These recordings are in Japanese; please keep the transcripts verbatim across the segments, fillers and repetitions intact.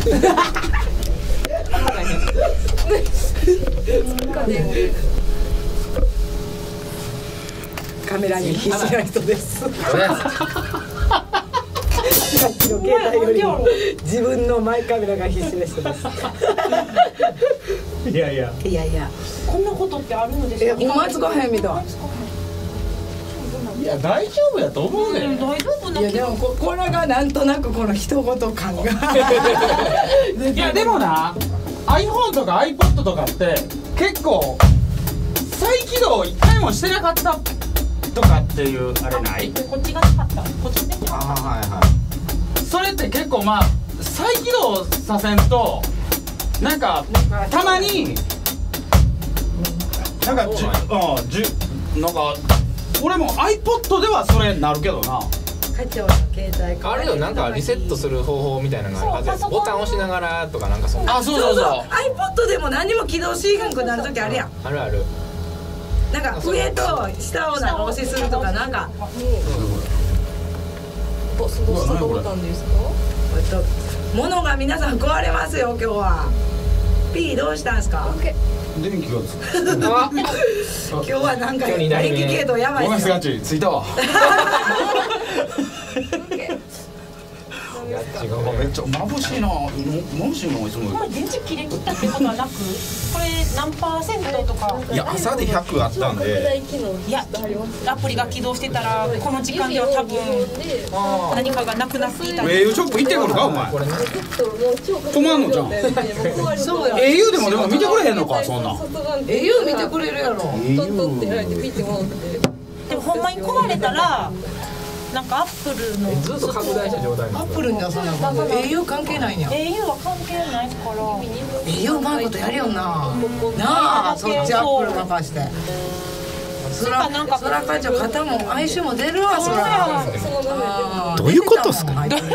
カメラに必死な人です。さっきの携帯よりも自分のマイカメラが必死な人です。 いやいやいやいや、 こんなことってあるのですか。 思いつかへんみたい。 いや大丈夫やと思うね。 大丈夫な。 いやでも こ, これがなんとなくこの一言感がいやでもな iPhone とか iPod とかって結構再起動一回もしてなかったとかっていうあれない？ こっちがなかった。こっちで。 ああはいはい。それって結構まあ再起動させんとなんかたまになんかじゅあじゅなんか俺も iPod ではそれなるけどな。 課長の携帯あるよ、なんかリセットする方法みたいなのがあるはずです。ボタン押しながらとかなんかそんな。 あ、そうそうそう。 iPod でも何も起動しへんくなる時あるやん。 あるある。 なんか上と下をなんか押しするとかなんか。 ボスボスのボタンですか？ えっと物が皆さん壊れますよ今日は。P どうしたんですか？ 電気がつく。 あ、 今日はなんか今日にだいめ電気系統やばいごめんですよ。 すがっちついたわ。めっちゃ眩しいな。眩しいのいつも。 これ電池切れ切ったってことはなく、これ何パーセントとか。 いや朝でひゃくあったんで。 いやアプリが起動してたらこの時間では多分何かがなくなっていた。 エーユー ショップ行ってくるかお前。 これね。 止まんのじゃん。 そうや。 エーユー でもでも見てくれへんのかそんな。 エーユー 見てくれるやろ。 トントンってやられてピッてもらって。 でもほんまに壊れたらなんかアップルのずっと拡大した状態アップルにはそんなこと エーユー 関係ないんや。 エーユー は関係ないから。 エーユー うまいことやるよな。なあそっちアップル任して。そらそら会長肩も相性も出るわそら。 どういうことっすか。 ならんよ。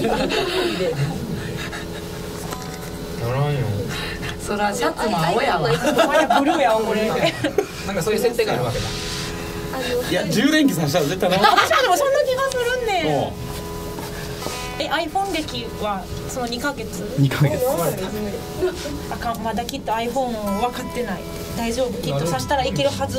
そらシャツも青やわ。 ブルーやわこれ。 なんかそういう設定があるわけだ。 いや充電器させたら絶対な。 私はでもそんな気がするね。え iPhone 歴はそのにかげつ。 にかげつ。 あかん、まだきっと iPhone 分かってない。大丈夫、きっとさしたらいけるはず。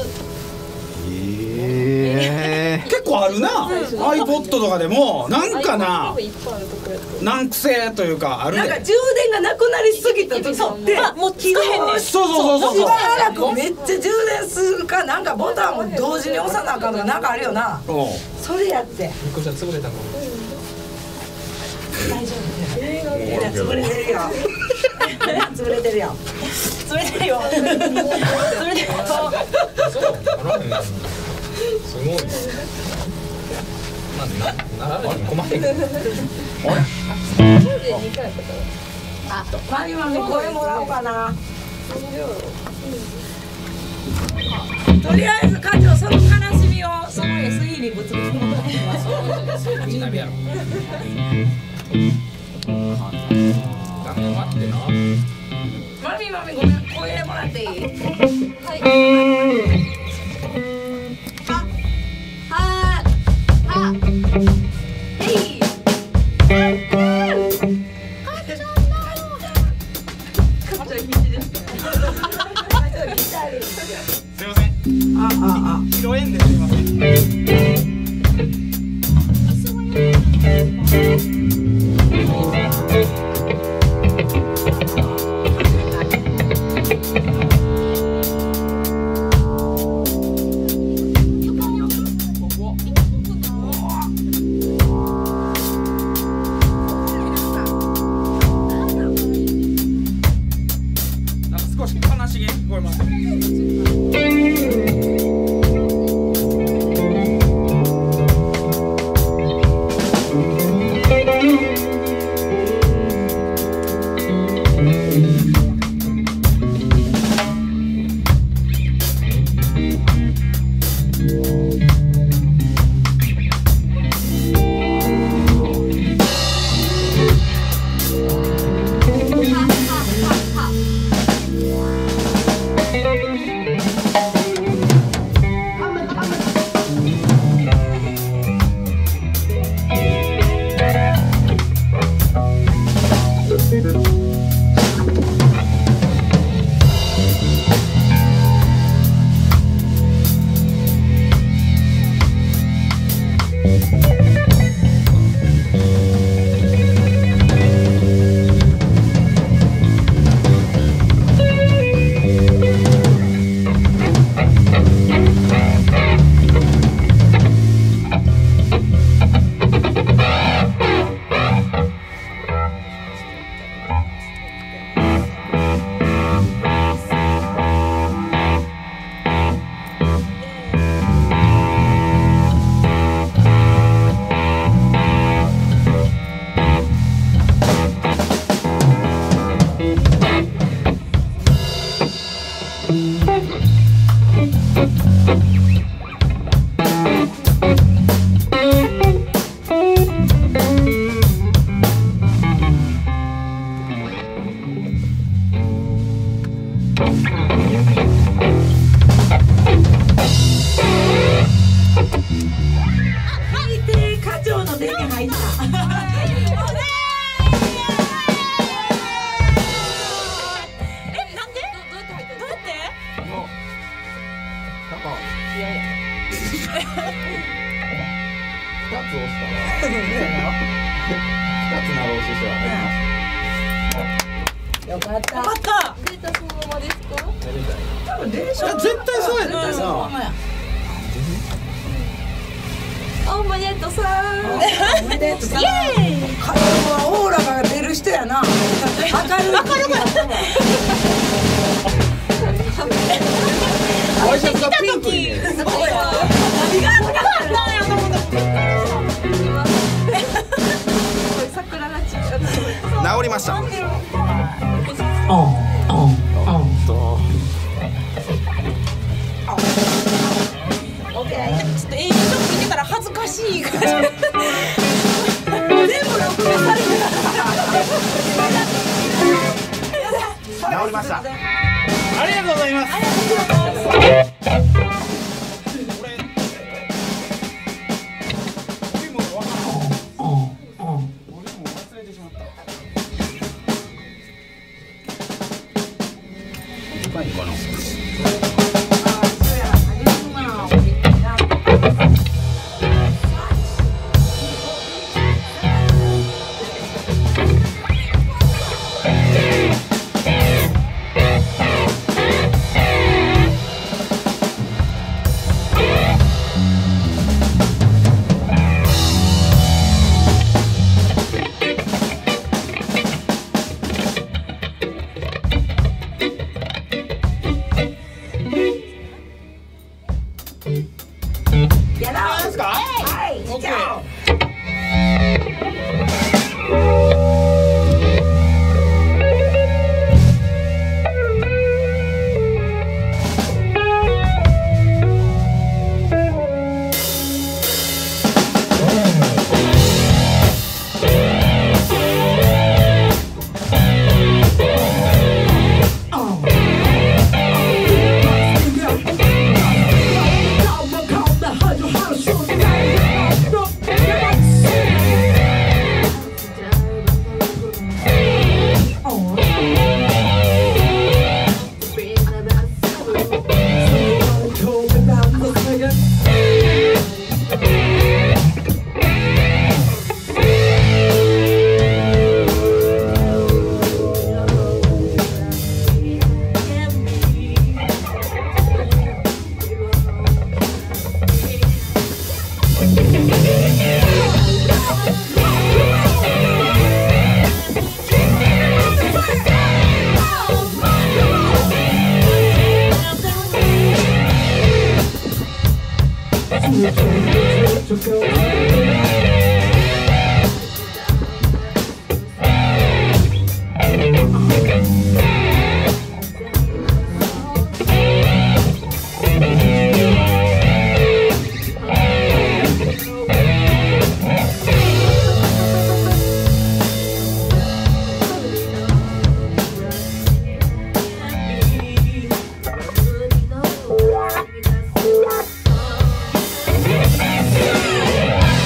えー、結構あるな。 iPod とかでもなんかな難癖というかあるね。 なんか充電がなくなりすぎた時ってもう使えへんねん。 そうそうそうそう。 しばらくめっちゃ充電するかなんかボタンを同時に押さなあかんとかなんかあるよな。それやって。 びっくりした、潰れたの。 大丈夫。 潰れてるよ。潰れてるよ。 潰れてるよ。潰れてるよ。 そう、ならへんな。すごい。なんでな、ならないの困ってる。 あ、マミマミ声もらおうかな。とりあえず課長その悲しみをその エスイー にぶつけてもらってます。 こっちになるやろ。画面待ってな。 マミマミごめん声もらっていい？ はい。ははは。えい。 すいません。 あああ。 拾えんですいません。なんか少し悲しげに聞こえます。 えよかった。 よかった。 データそのままですか？ 多分電車絶対そうやった絶対そのままや。 おめでとうさん。 おめでとうさん。彼はオーラが出る人やな。明るい。明るい。 ワイシャツがピンクにね。 すごいわ。何がなかったんやと思った。 桜がちっちゃい。 治りました。 うんうんうんとオッケー。ちょっと映像見てたら恥ずかしい感じ。全部録画されてた。 治りました。 ありがとうございます。 「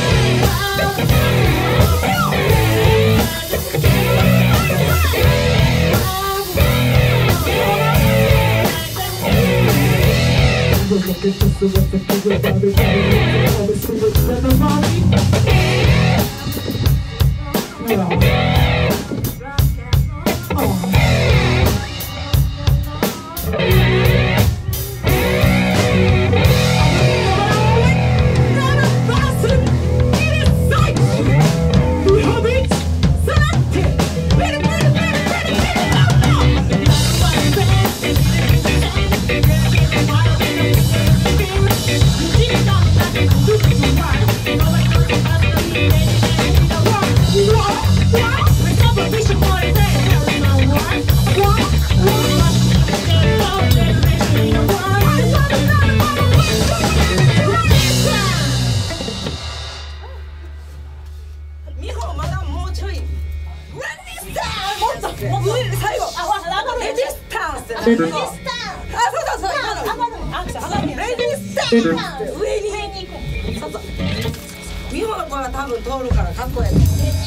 美穂まだもうちょい。レディスタンもっともっと最後。レディスタンス。レディスタン。あそうそうそう今の。あ上がるレディスタン。上に上に行く。そうそう。美穂の声は多分通るからかっこいい。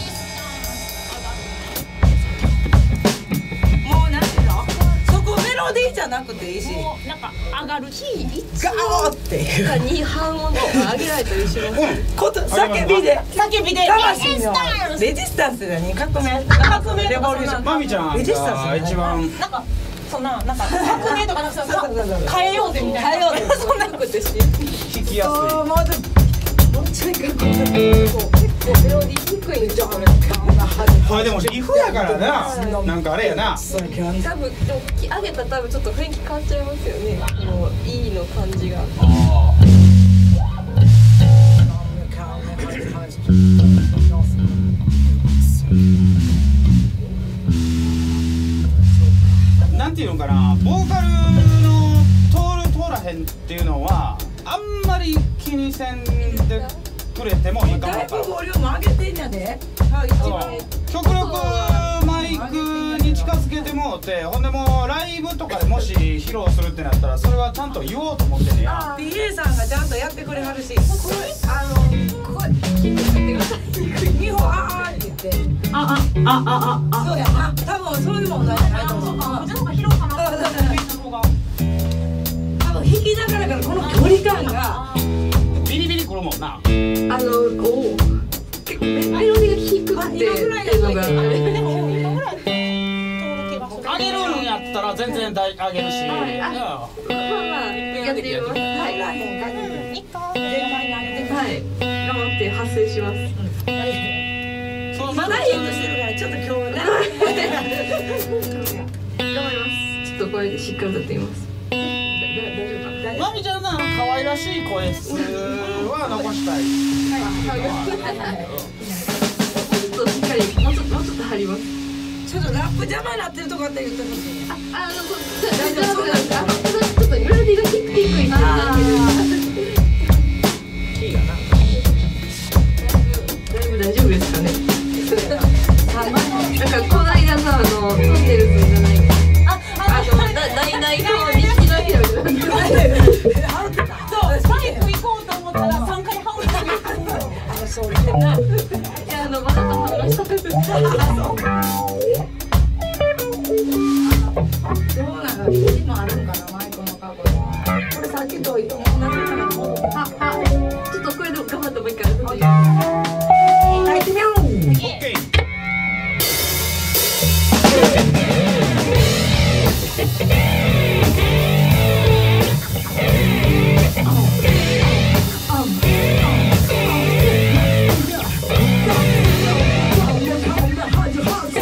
もうなんていうの？そこメロディーじゃなくていいし。 もうなんか上がるキーガーっていう。 に半音とか上げないと一緒です。 こと叫びで叫びで魂のレジスタンスだね革命革命レボリューションマミちゃんレジスタンスが一番なんかそんななんか革命とかなんか変えようぜみたいな変えようぜそんなくてし。 弾きやすい。 もうちょっともうちょいかっこいい結構メロディー低いんですよ。これこれでもリフやからな。なんかあれやな。 多分でも上げたら多分ちょっと雰囲気変わっちゃいますよね。もういいの感じが。 なんていうのかな、ボーカルの通る通らへんっていうのはあんまり気にせんでくれてもいいかもだいわからん。 ぶボリューム上げてんやで一番極力マイクに近づけてもうて、ほんでもうライブとかでもし披露するってなったらそれはちゃんと言おうと思ってねや。 ピーエー さんがちゃんとやってくれはるしこれあのこれ聞いてください美穂あーって言ってあああああそうやな多分そういう問題じゃないと思うこっちの方が広いかな多分弾きながらからこの距離感がビリビリくるもんな。 あのお結構メロディーが低くてっていうのがあれ。 でも今ぐらい通る気がする上げるんやったら全然大上げるし、 まあまあやってみます。はい入らへん限り一回全体に上げてはい頑張って発声します。 そうまだヒットしてるからちょっと今日はね頑張ります。ちょっとこれでしっかり歌ってみます。だ大丈夫かな。 マミちゃんの可愛らしい声質は残したい。 ちょっとしっかりもうちょっともうちょっと張ります。 ちょっとラップ邪魔になってるとかって言ってほしいねあのこ大丈夫です。あのちょっとメロディーが低い感じなんで。 キーがなだいぶ大丈夫ですかね。なんかこの間のあのトンネルズじゃないか。あのだ大々の錦のひろみたいな。 そう最後行こうと思ったら三回羽織ってあそういうな。 いやあのまだまだまだ。 どうなの？肘もあるんかなマイクのカゴ。これさっきと同じかな。 ああちょっとこれで頑張ってもう一回やってみて。 はい行ってみよう。 オッケー。 Hold your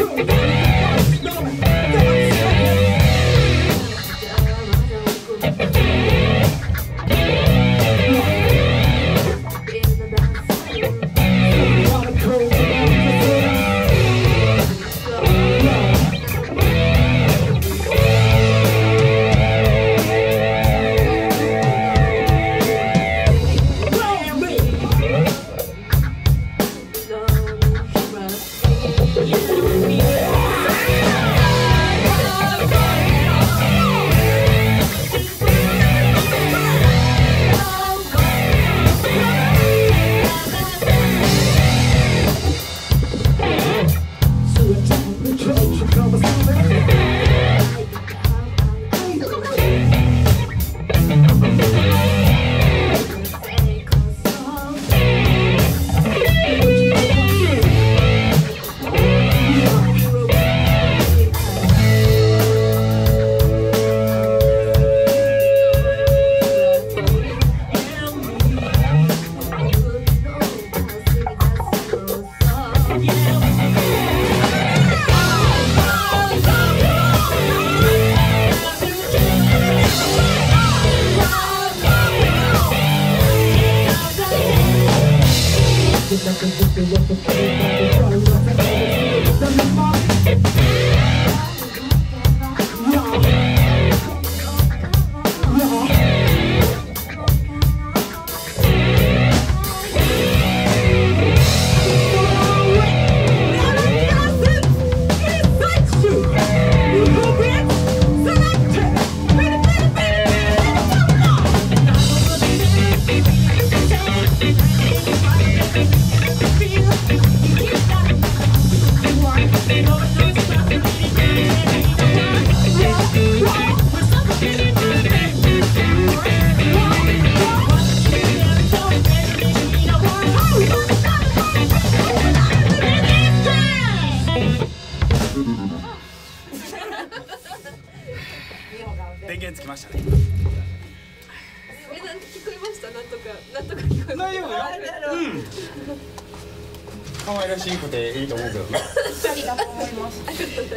電源つきましたね。 え、なんて聞こえました。なんとかなんとか聞こえま大丈夫よ。うん可愛らしくていいと思うけどね。 ありがとう思います。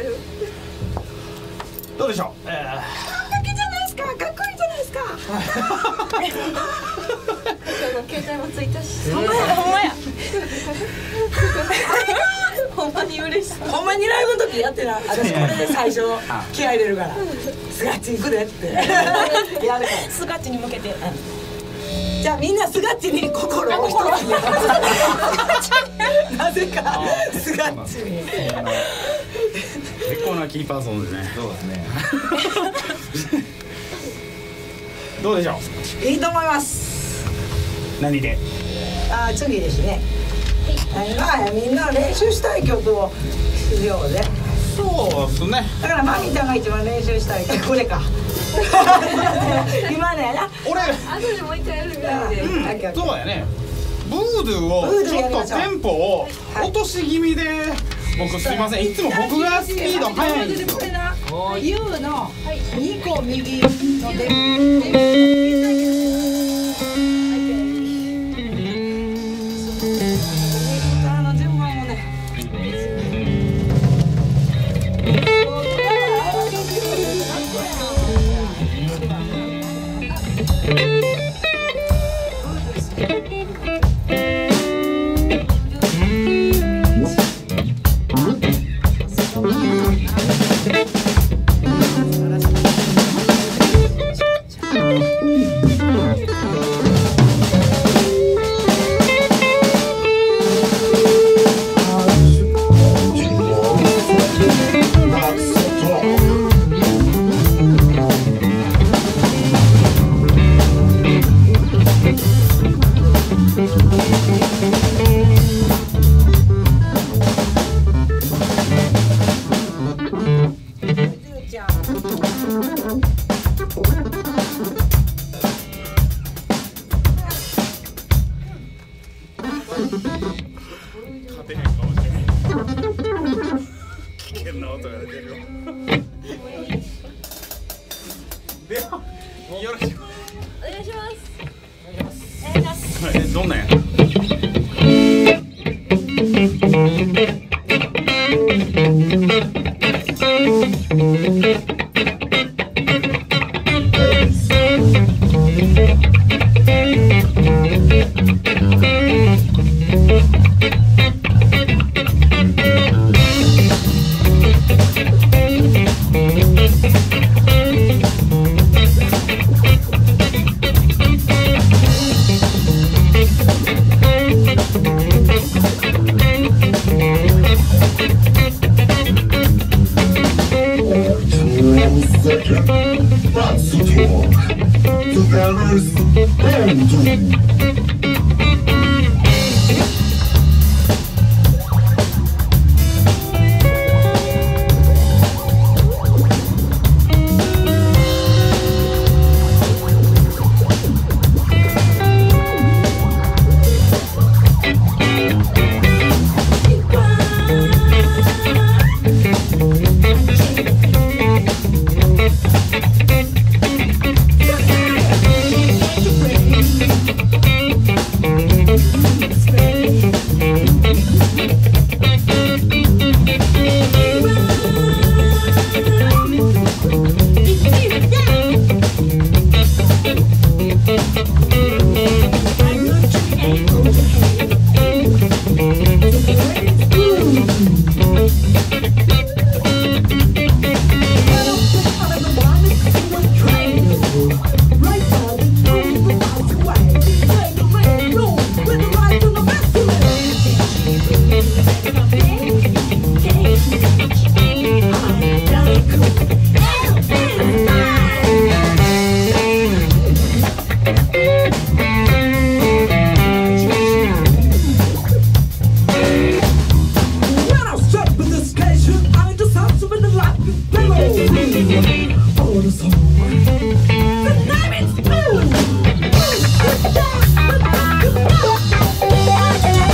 どうでしょう。えーだけじゃないですか。かっこいいじゃないですか。 携帯もついたし。 ほんまやほんまや。ほんまに嬉しい。 ほんまにライブの時やってな。私これで最初気合い入れるから。スガッチ行くでってやるから。 スガッチに向けて。 じゃあみんなスガッチに心を一つに。なぜかスガッチに。 結構なキーパーソンですね。 そうですね。 どうでしょう。 いいと思います。 何で。 あー次ですね。まあみんな練習したい曲をしようぜ。 そうですね。 だからマミちゃんが一番練習したい曲これか。今ねな。 俺。 あとでもう一回やるぐらいで。 うん、そうやね。ブードゥをちょっとテンポを落とし気味で、僕すいません。いつも僕がスピード速いんですよ。 これな。ユーのにこ右ので。あの順番をね。 勝てへんかもしれない。危険な音が出てるよ。ではよろしくお願いします。 えどんなんや。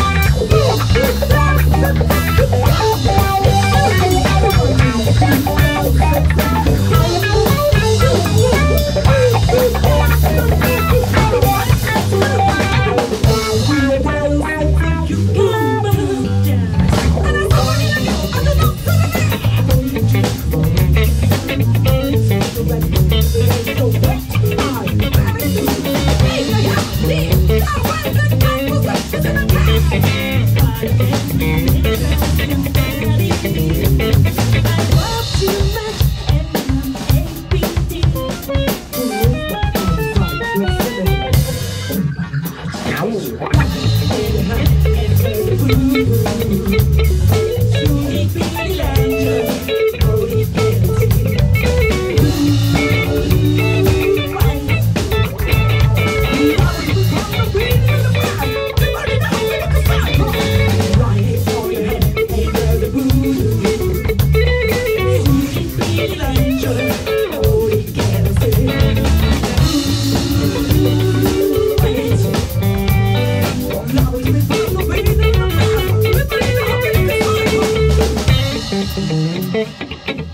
Bye.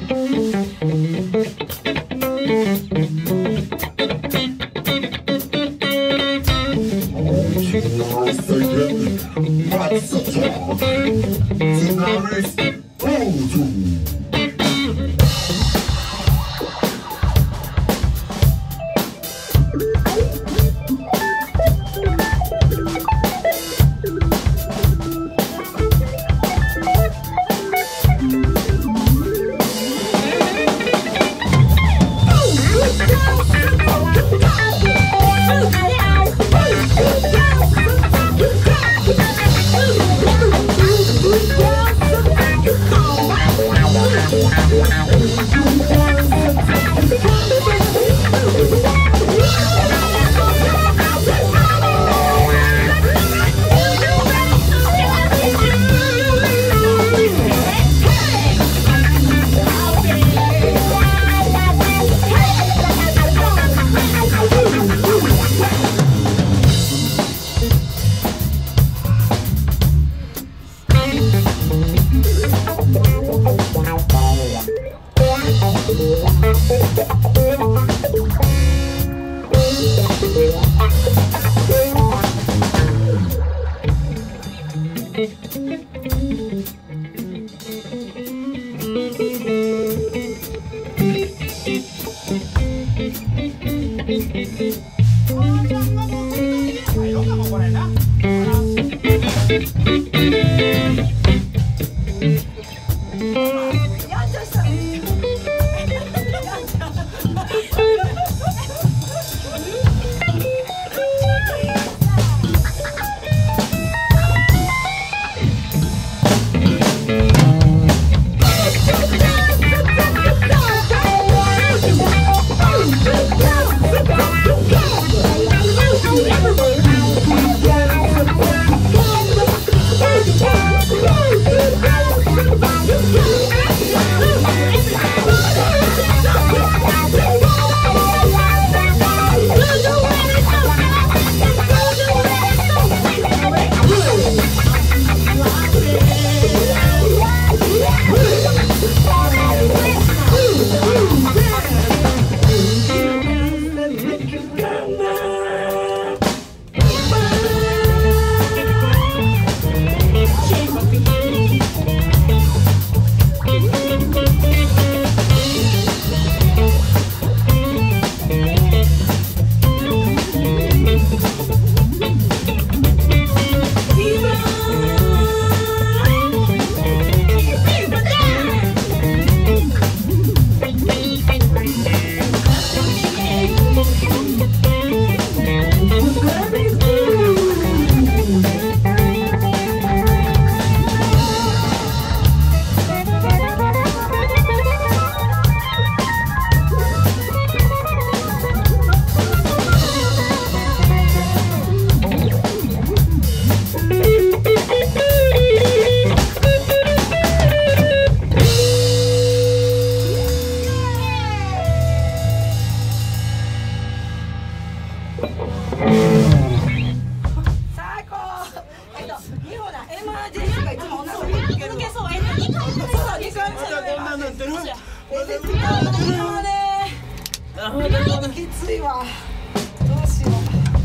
きついわ。どうしよう。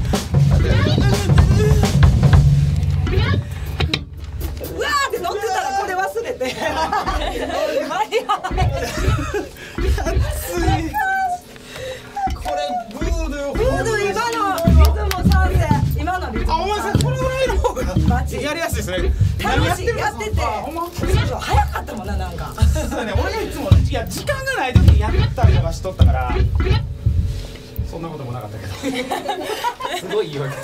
うわーって乗ってたらこれ忘れて。マリア。 これブードゥー。 ブードゥー今のリズム賛成。今のリズム。 あ、お前さんこれぐらいの方がやりやすいですね。 楽しいやってて。早かったもんななんか。 そうね、俺がいつもいや時間がない時にやったりとかしとったから。そんなこともなかったけど。 すごい言い訳。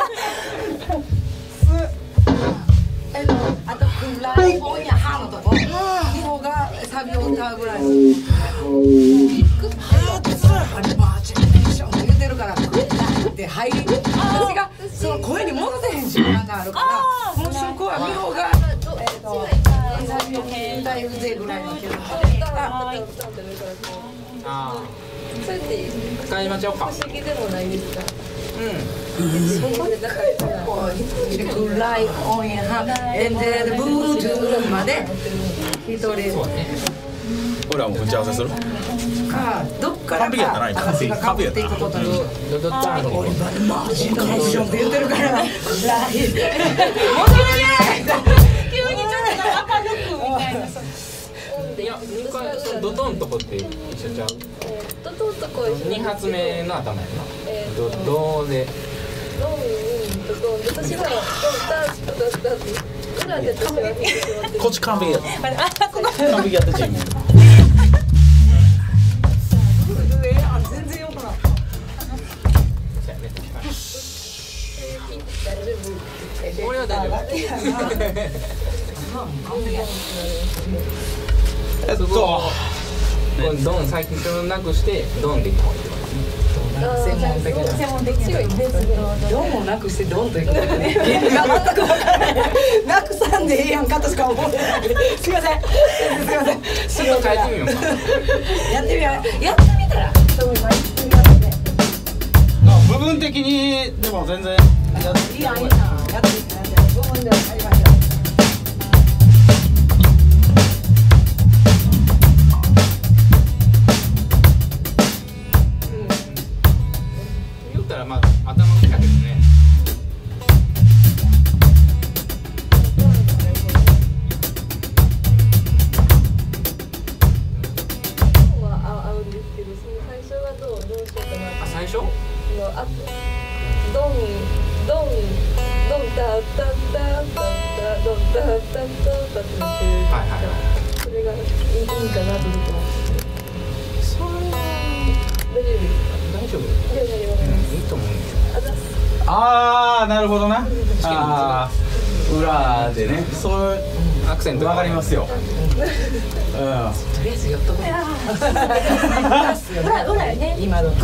えのあとクライオンやハのとこ。日本がサビを歌うぐらいの。ハリバーチェンションって言ってるから。で入り。私がその声に戻せへん時間があるから。もうそこは美穂がえっとサビを歌いるぜぐらいの曲。 あそれってあ。使いまちゃおうか。 不思議でもないですか。 うん。 そこでだからクライオンやハエンデルブードゥーまで一人。 そうね。 俺はもう打ち合わせする。 かどっから完璧やったな今。完璧やったな。 ドドッターの俺マジかマジって言ってるから。 急にちょっとなんか明るくみたいなさ。 いや、二回そのドドンとこって一緒ちゃう。 ドドンとこ一緒。 二発目の頭やな。 えドドで。 ドンドドン。私はドンタッドドッタッ裏で私は見てしまって。 こっち完璧やった。 あ、ここ。 完璧やったチーム。 全然よくない。 俺は大丈夫。 えっと、 これドン最近それをなくしてドンでいった方がいい。 専門的な。専門的な。ドンをなくしてドンということでね。原理が全くわからない。なくさんでええやんかとしか思ってない。すみません。すみません。 ちょっと変えてみようか。 やってみよう。やってみたら。そう今言ってみますね。 部分的にでも全然やっていいやんいいやん。やってみたら。部分ではやりましょう。 言ったらまあ頭の毛だけどね。 合うんですけど、その最初はどうどうしようかな。 あ、最初？ のあドンドンドンタタタタタドンタタタタタって言ってる。 はいはいはい。 それがいいいいかなと思ってます。 それは大丈夫ですか？ 大丈夫。 大丈夫です。 いいと思うんですよ。 あざっす。 ああ、なるほどな。ああ、裏でね、そういうアクセントわかりますよ。うん。 とりあえずやっとこう。 裏裏やね。 今の。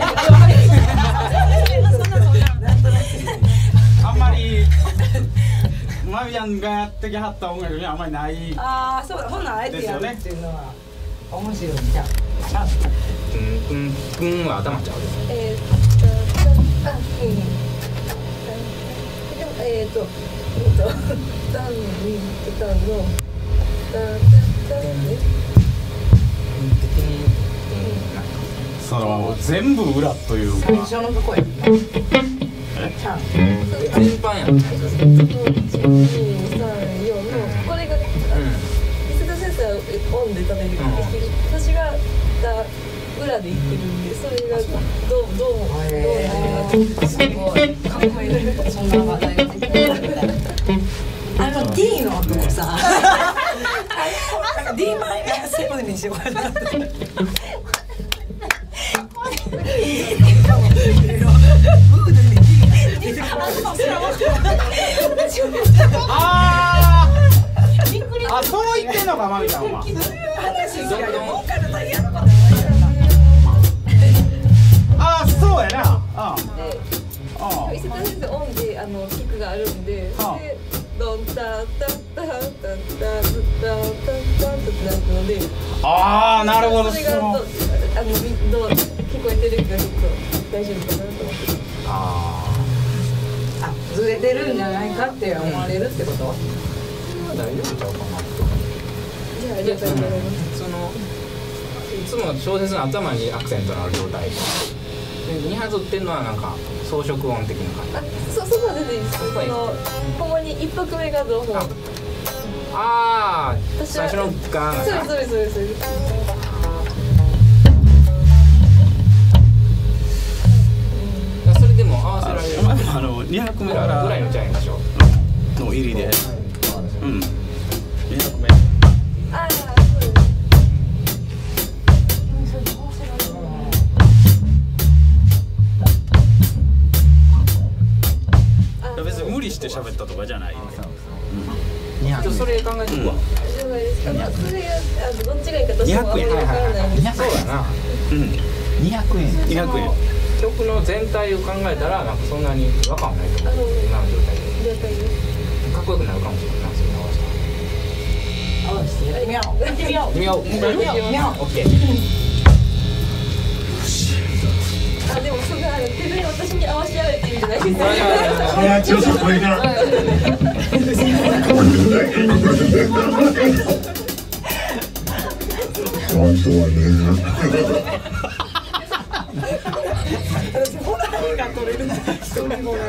あんまりマミヤンがやってきはった音楽にはあんまりない。 ああ、そうだ。ほなあえてやるっていうのは面白いじゃん。 うんうんうんは頭ちゃう。 えーとあうん。でもえーとえーとダンミンとダンのダンダンダンね。 その全部裏というか。 最初のとこや。ちゃん。 全般やん。 いち、に、さん、よんのこれが伊勢田先生はオンで食べる。私が裏で言ってるんで、それがどうどうもどうすごいかっこいい。そんな話題ができない。あの D のとこさ。D マイナスセブンにしようかな。 ああ、そう言ってんのかマミちゃんは。ああ、そうやな。ああ。 伊勢田先生オンであのキックがあるんで、でドンタタタタタタタタタタってなるので、 ああ、なるほど。 それがどあのどう聞こえてるかちょっと大丈夫かなと思って。 ああ、ずれてるんじゃないかって思われるってこと？ あ、大丈夫ちゃうかな。 じゃあありがとうございます。 そのいつも小説の頭にアクセントのある状態で、二発打ってんのはなんか装飾音的な感じ。 あ、そそこは全然いいです。そのほんまに一拍目がどうも。 ああ、 私は最初のガーンが。 そうですそうですそうです。 それでも合わせられる。 あのにひゃくめかぐららいのちゃいましょう。 の入りで。うん。にひゃくめ。 ああ、そうです。 別に無理して喋ったとかじゃない。 ちょそれ考えてくわ。 了解です。あ、それがあのどっちがいいか私もあんまりわからないんです。 そうやな。 うん。にひゃくえん。にひゃくえん。 曲の全体を考えたらなんかそんなに違和感はないと思う。今の状態で。 了解です。 かっこよくなるかもしれないな。それ合わせたら。 合わせてみよう。やってみよう。 見よう。見よう。オッケー。 あ、でもそんなあの手で私に合わせられてるんじゃないですか。 いや、ちょっとこれから。 の人はね。 ホラーが撮れる。一人もない。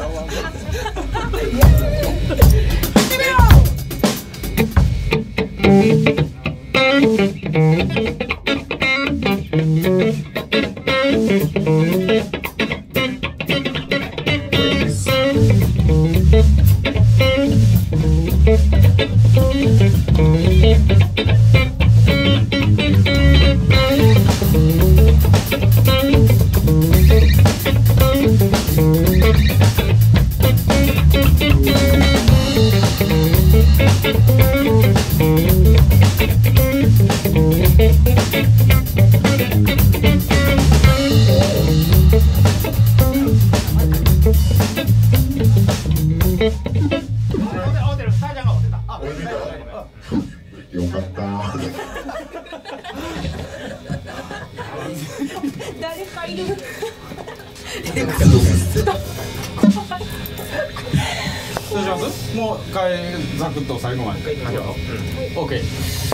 よかった。 誰かいる。 どうします？もう一回ザクッと最後までいきましょう。オッケー。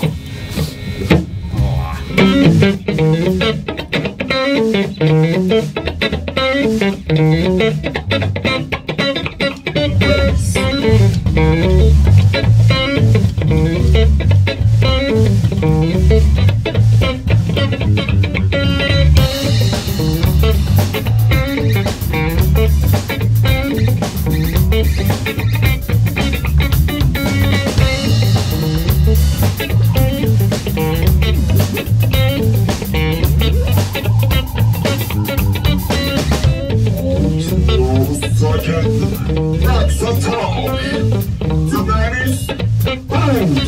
That's the talk. The man is bold.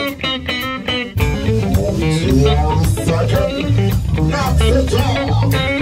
「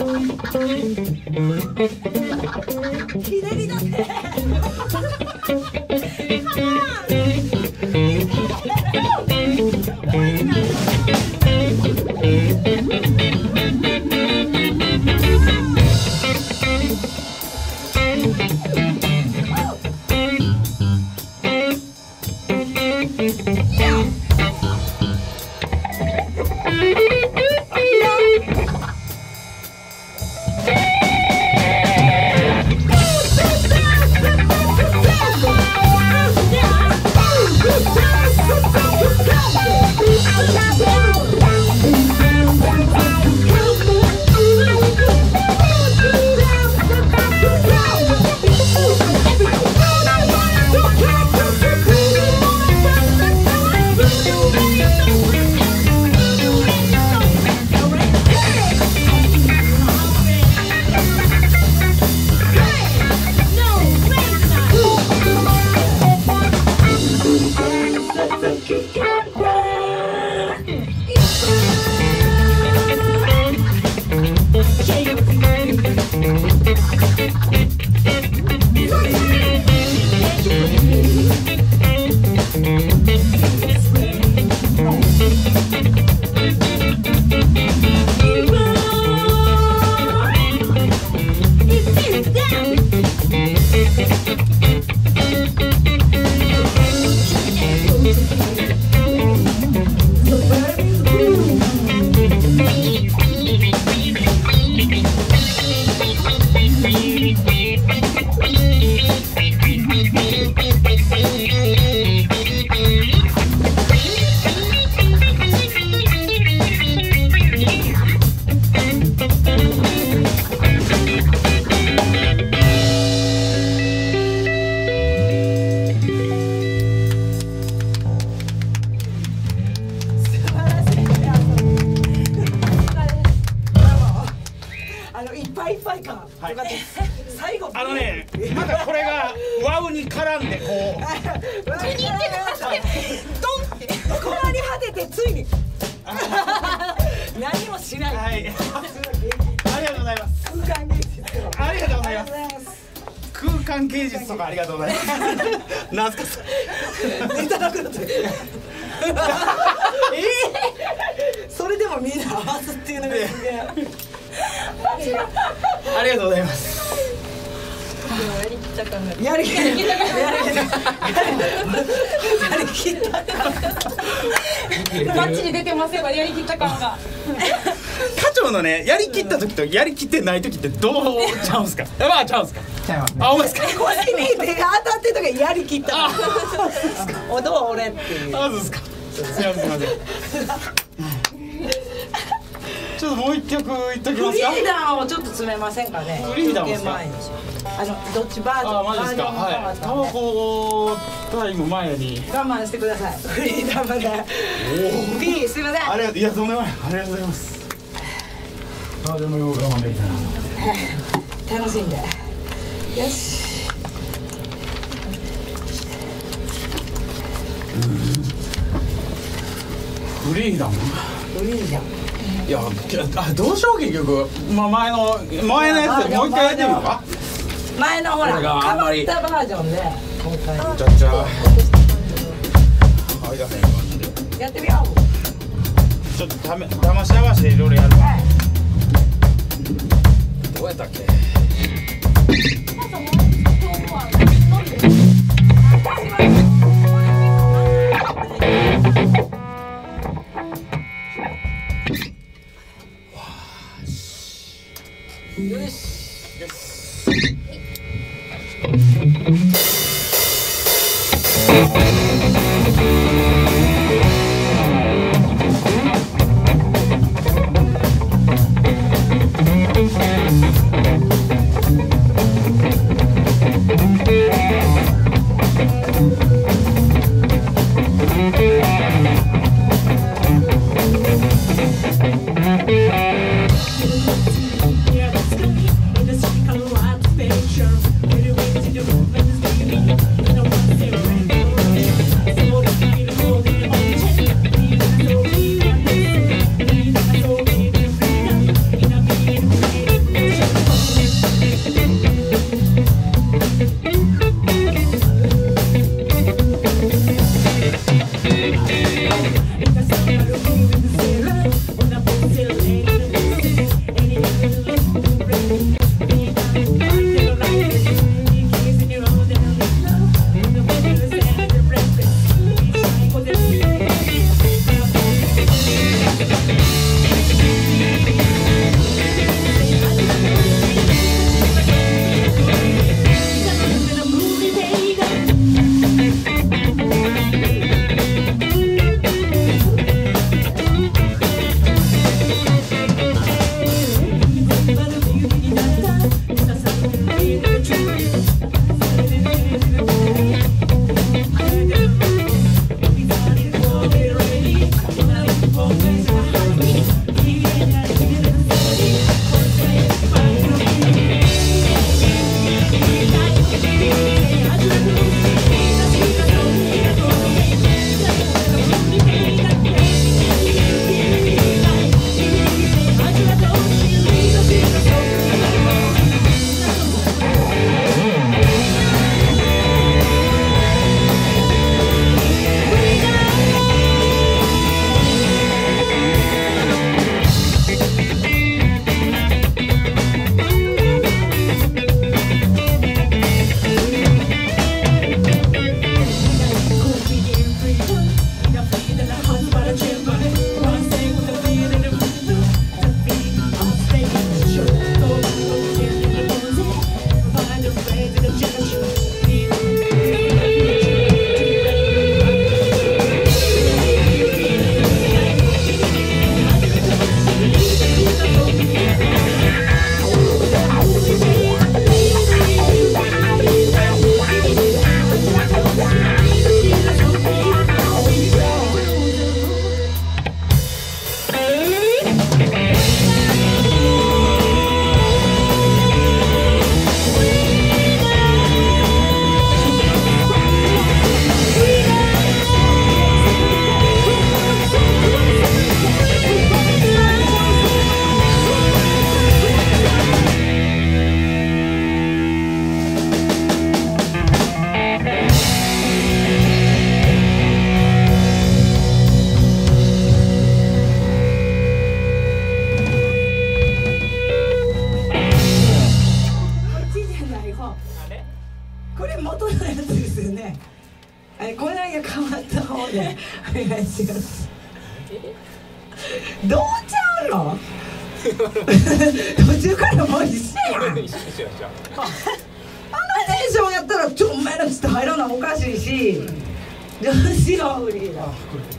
ひねりだってあのね、またこれがワウに絡んでこうここまで果ててついに何もしない。 はい、ありがとうございます。 空間芸術ありがとうございます。空間芸術とかありがとうございます。なんすかそれ。いただくのって。えー、それでもみんな合わすっていうのがすげえ。ありがとうございます。 やりきった感が。 やりきった。やりきった。 バッチリ出てますよ、やりきった感が。 課長のね、やりきった時とやりきってない時ってどうちゃうんすか。まあちゃうんすか。あ、お前ですか。 腰に手が当たってる時やりきった。おどう俺っていう。 あ、そうですか。すみません、すみません。ちょっともう一曲言っときますか。 フリーダンをちょっと詰めませんかね。 フリーダンですか。 あのどっちバージョン。 あ、マジですか。はい。タバコタイム前に我慢してください。フリーダンまで。おお。P すみません。 ありがとう、いや、とんでもない。ありがとうございます。あ、でもよく我慢できたな。 楽しんで。よし。 フリーダン。 フリーダン。 いや、あ、どうしよう結局。まあ前の前のやつでもう一回やってみようか。 前のほら変わったバージョンで今回。 ちゃっちゃ。やってみよう。ちょっとためだましだましでいろいろやるわ。どうやったっけ。よし。よし。 Yeah, let's go. In the city, a lot of picture. Really waiting to do, and it's でお願いします。どうちゃうの？途中からもう一緒やん。あのテンションやったらちょっとお前らちょっと入らなおかしいし、どうしようフリーだ。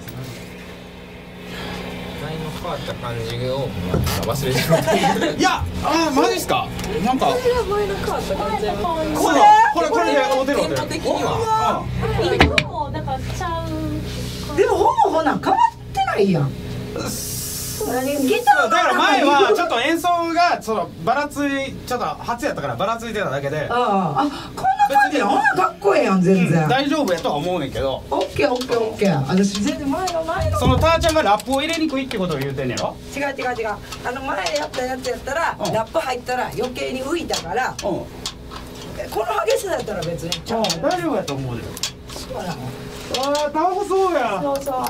ラインの変わった感じを忘れてる。 いや、あーマジっすか。なんか私が前の変わった感じやこれこれこれでおてるおてる。 的には今もだからちゃう。 でもほぼほな変わってないやん。何ギターだから前はちょっと演奏がそのばらついちょっと初やったからばらついてただけで。 ああ、あ、こんな感じやん。ほんなかっこええやん全然。 大丈夫やとは思うねんけど。 オッケーオッケーオッケー。私全然前の前の。 そのターちゃんがラップを入れにくいってことを言うてんねやろ。 違う違う違う。あの前やったやつやったらうんラップ入ったら余計に浮いたから、 うん。 この激しさやったら別にちゃう。 大丈夫やと思うで。 そうなの。 ああ、タバコそうや。 そうそう。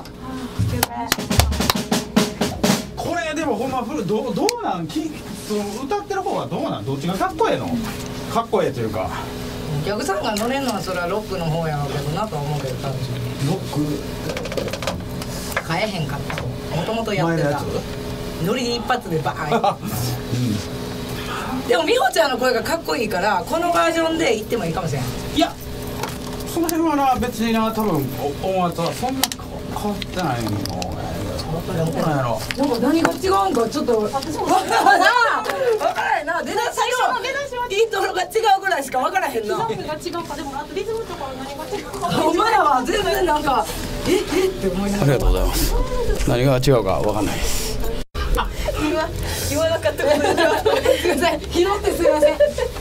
これでもほんまどうどうなんきその歌ってる方はどうなんどっちがかっこええの？かっこええというか。 お客さんが乗れんのはそれはロックの方やろうけどなとは思うけど多分ロック変えへんかった方。もともとやってた前のやつ。 ノリで一発でバーン。でも美穂ちゃんの声がかっこいいからこのバージョンで行ってもいいかもしれん。 いや、その辺はな別にな多分音圧はそんな変わってないの。どうなんやろ。 なんか何が違うんかちょっと分からんな。分からへんな。出だしのイントロが違うぐらいしか分からへんな。 刻みが違うかでもあとリズムとかは何が違うか。 お前らは全然なんかええって思いながら。 ありがとうございます。何が違うかわかんないです。 言わなかったことですいません。拾ってすいません。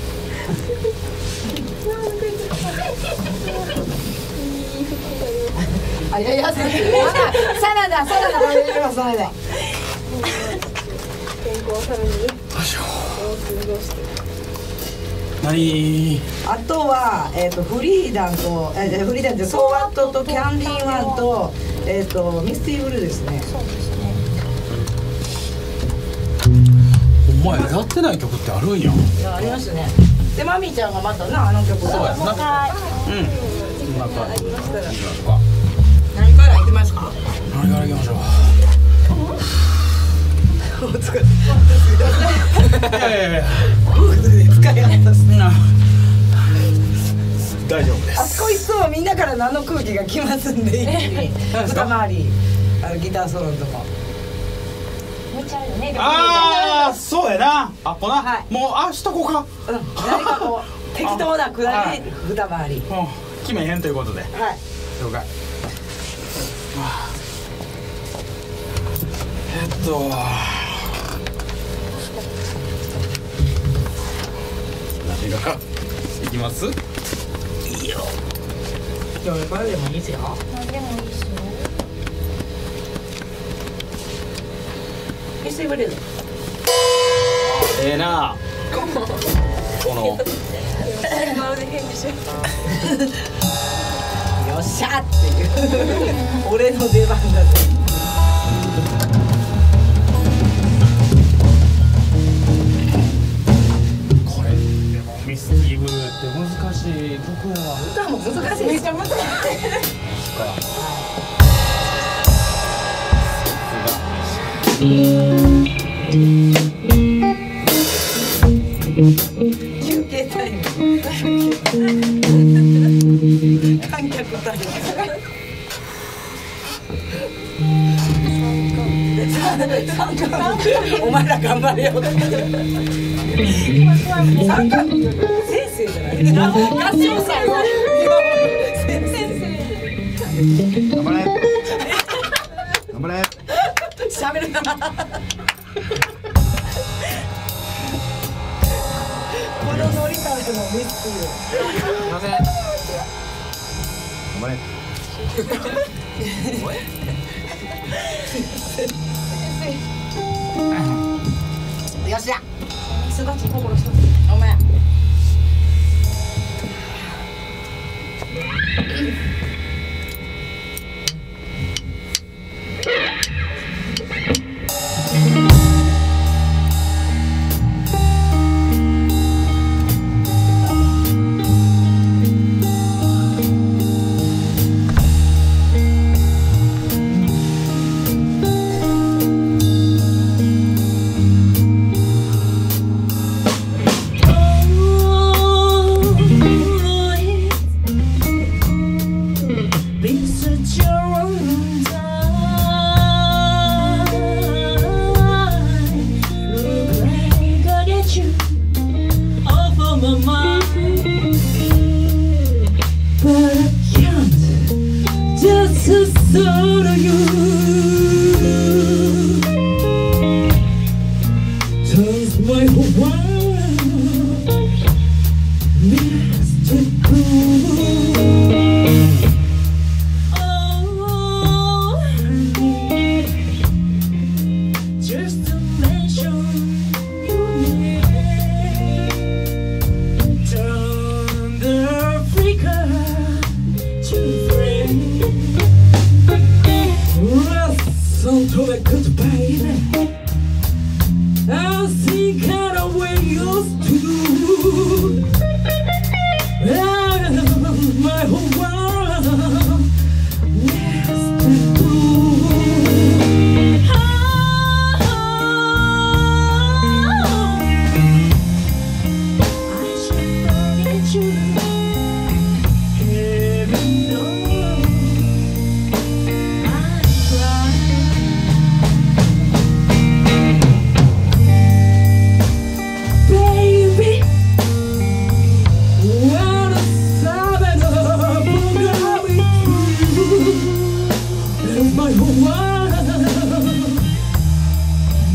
あ、いやいや、サラダ、サラダ、お願いします、サラダ。 健康さらにどうして何？ あとは、えっと、フリーダンと、えー、フリーダンって、ソーワットとキャンディーワンと、えっと、ミスティーブルーですね。 そうですね。 お前やってない曲ってあるんや。 いや、ありましたね。で、マミーちゃんがまたな、あの曲。そうやな。 うん。なんか行きましょうか。 何から行きますか。 何から行きましょう。 お疲れ。いいやいやいや。 使い合ったですね。 大丈夫です。 あそこいつもみんなから何の空気が来ますんで、一気に。二回り、あのギターソロのとこ。 めっちゃあるよね。 ああ、そうやな。あ、こな。 はいもうあしとこうか。 うん、何かこう適当なくだり二回り。 うん、決めへんということで。 はい。 了解。えっと。何がいきます？いいよ。 今日これでもいいですよ。 何でもいいですよ。 ミスティーブルー。 ええな。この。 まるで返事しよよっしゃっていう俺の出番だぜ。 これでもミスティーブルーって難しい曲やわ。 歌も難しい。めっちゃ難しい。休憩タイム。観客タイム。お前ら頑張れよ。三角先生じゃない。合唱さんの先生。 頑張れ。頑張れ。 喋るな。このノリタンクのミスティー。 すいません。 頑張れ。 よっしゃ。 すがち心一つ。 お前。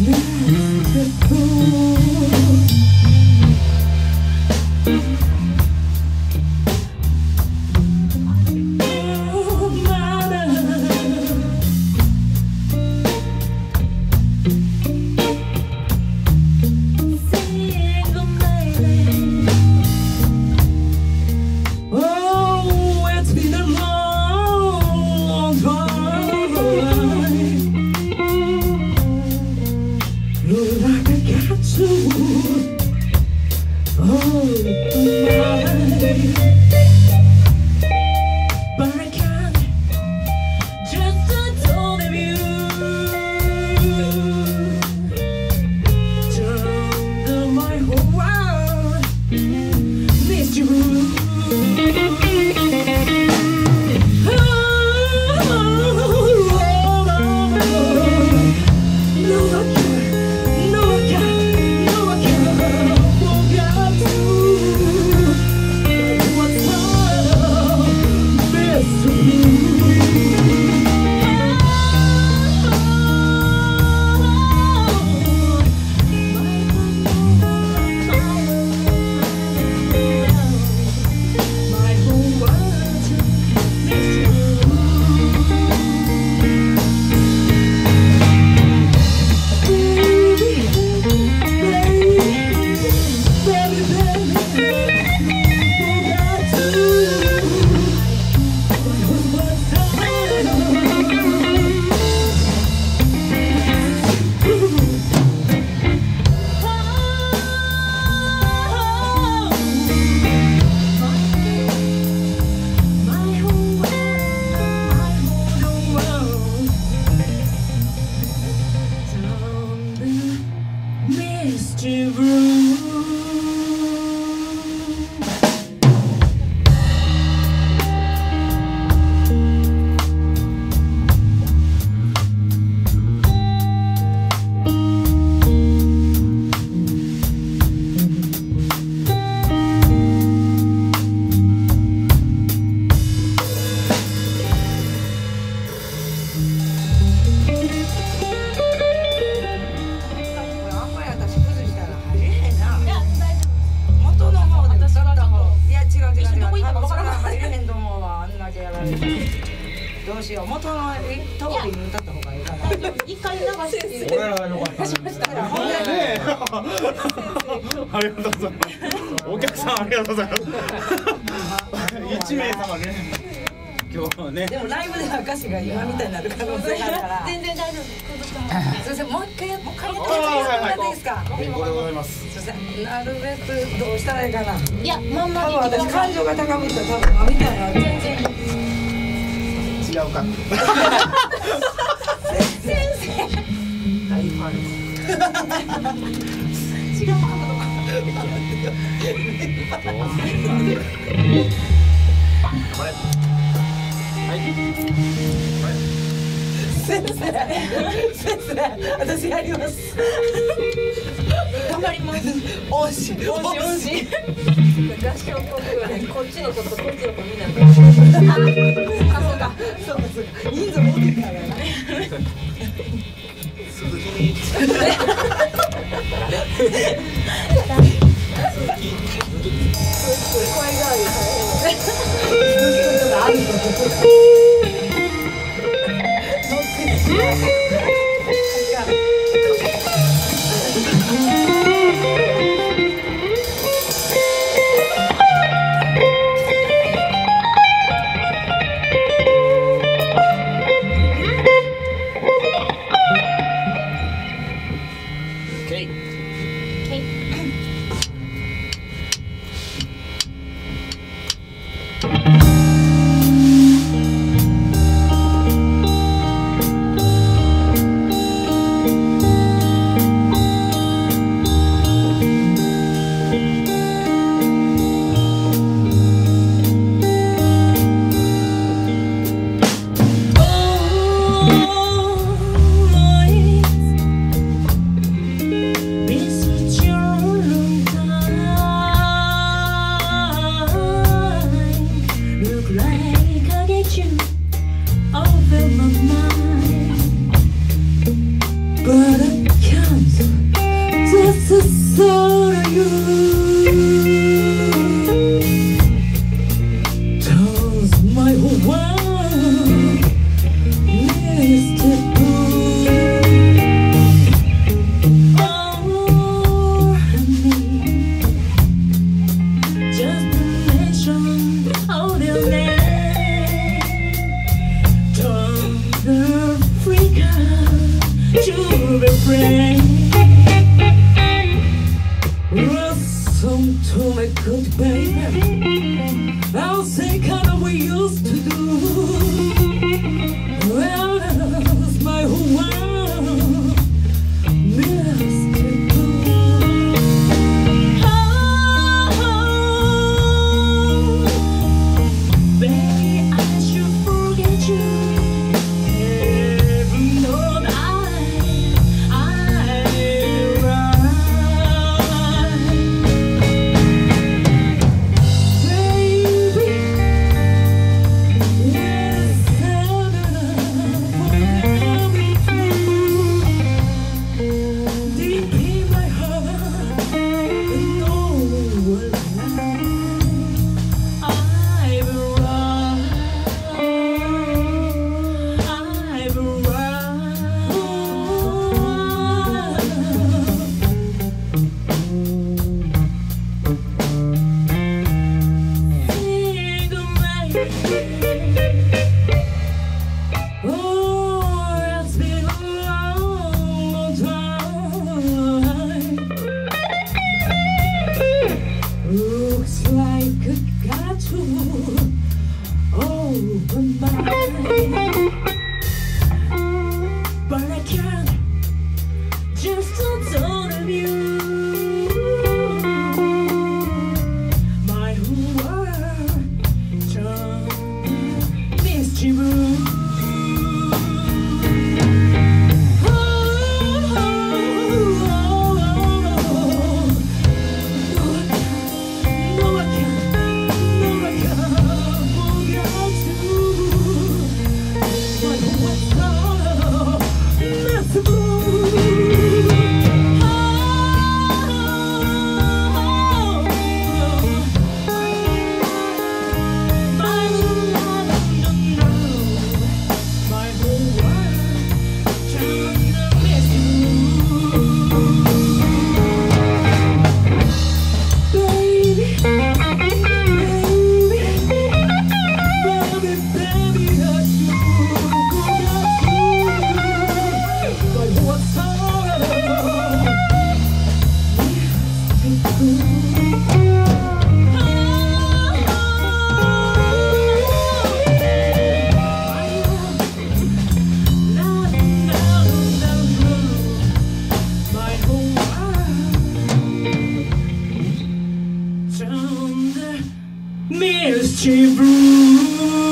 どうしよう、元の通りに歌った方がいいかな。 一回流して俺らが良かったね。ありがとうございます。お客さんありがとうございます。一名様ね。今日はね。 でもライブでは歌詞が今みたいになる可能性があるから。 全然大丈夫。 すみません、もう一回もう一回やってもらっていいですか。 健康でございます。 すみません、なるべくどうしたらいいかな。 いや、まんま多分私感情が高ぶったら多分今みたいな全然違うか。 先生。大ファン。違うかどうか。先生、先生、私やります。 頑張ります。 おし、おし、おし。 合唱コンクールでこっちの子とこっちの子みんな。 あ、そうか、そうか、そうか。人数多いからね。 鈴木に。 声変わり大変。 鈴木があると。 This is your day. Listen to me good baby, I'll say kind of we used to do. Well, that's my whole world missed you. Mischief Brew.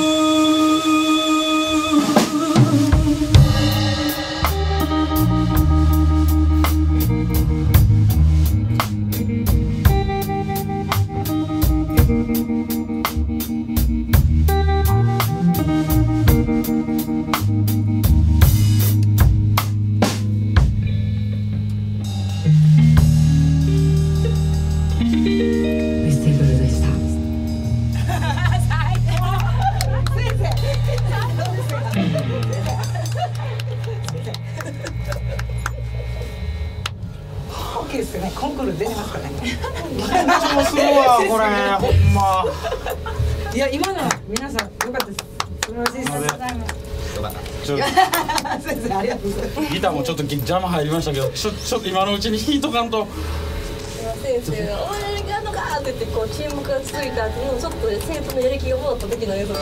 コンクール出てますかね。 緊張するわこれほんま。 いや今のは皆さん良かったです。素晴らしいです。ありがとうございます。 ちょ先生ありがとうございます。 ギターもちょっと邪魔入りましたけど、ちょちょっと今のうちに弾いとかんと。 先生が「お前やるのか!」って言ってこう沈黙が続いた後のちょっと生徒のやる気が戻った時の映像で。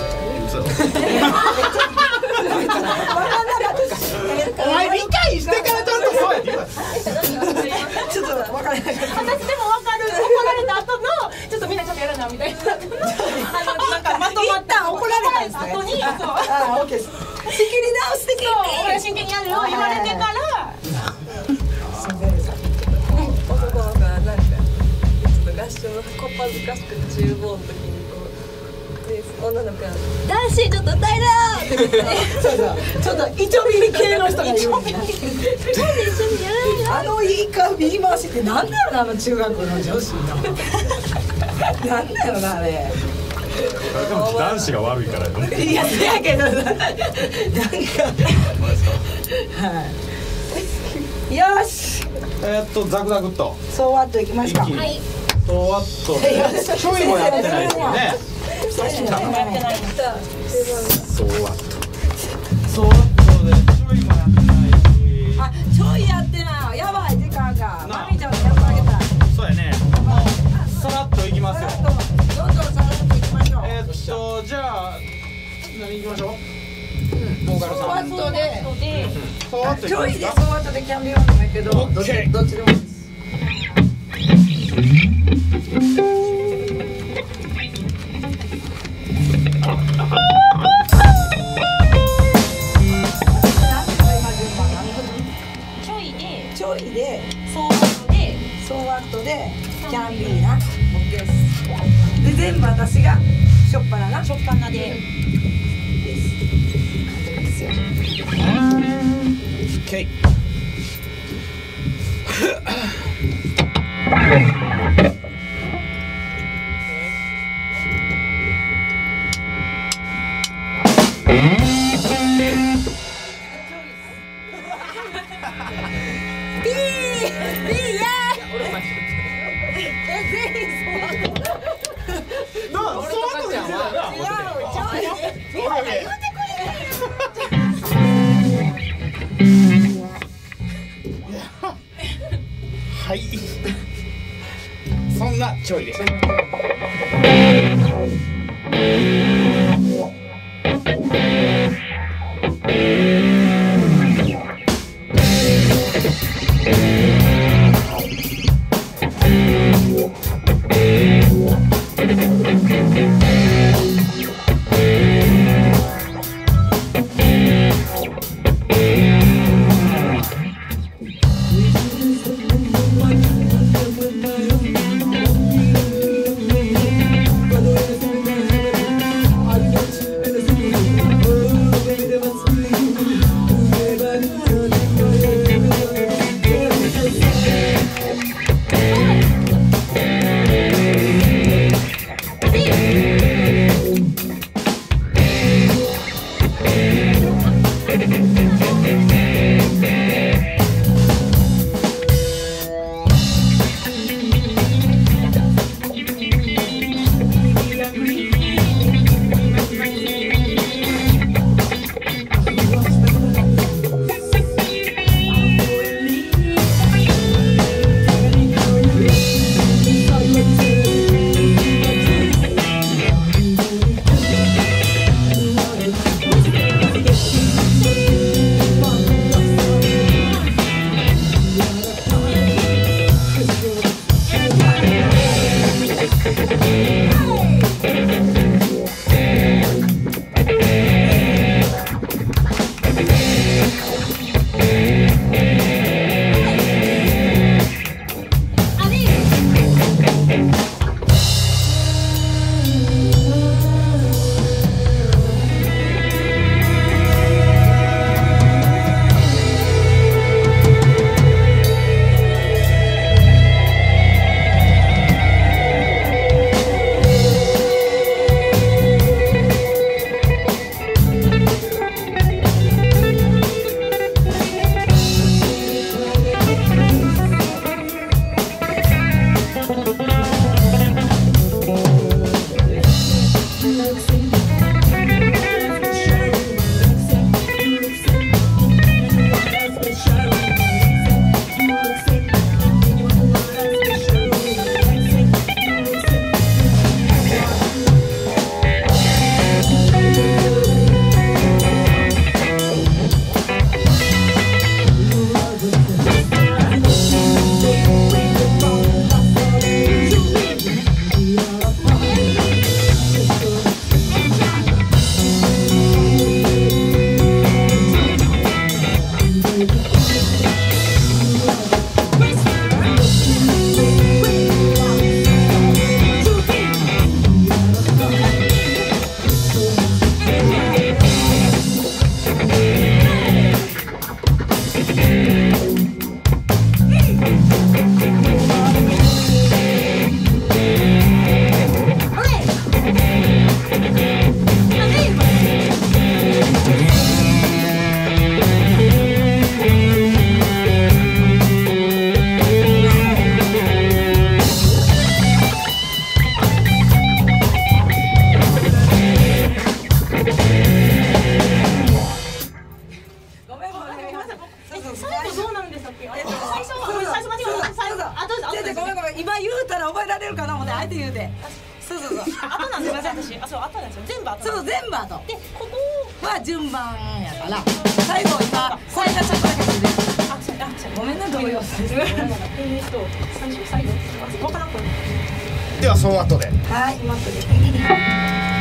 お前理解してからちゃんとそうやって言うわ。 ちょっと分からない。 私でも分かる。怒られた後のちょっとみんなちょっとやるなみたいな。あのなんかまとまった怒られた後にそう。 ああオッケーです。仕切り直してきて。 俺真剣にやるよ言われてから。 男の子はなんかちょっと合唱のこっぱずかしくて厨房の時にこうで女の子が「男子ちょっと歌えろ!」って言ってそうそうちょっとイチョビリ系の人がいるんだ。 なんで一緒にやるの？ あの言いか言い回しってなんだよなあの中学の女子の。なんだよなあれ。 でも男子が悪いからやと。 いやせやけどなんかはいよしえっとザクザクっとそうわっといきましょう。 はいそうわっとちょいもやってないですよね。そうわっとそうわっとでちょいもやってないし。 あちょいやってなしょう。ボーカルさん。 ソワットでそうわっとちょいでいきますか。 ソワットでキャンビーワンでもいいけど、どっちどっちでもいいです。 ちょいでちょいでソワットでソワットでキャンビーな OK です。で全部私がしょっぱななしょっぱなでですよ。 ケイ。はい。そんなちょいです。 そうそうそう。 後なんですよ私。あそう後なんですよ。全部後。 そう全部後。 でここは順番やから。最後今最初ちょっとだけする。 あそうあそうごめんな動揺して。 えっと最初最後わからんこれ。 ではその後で。 はい今後で。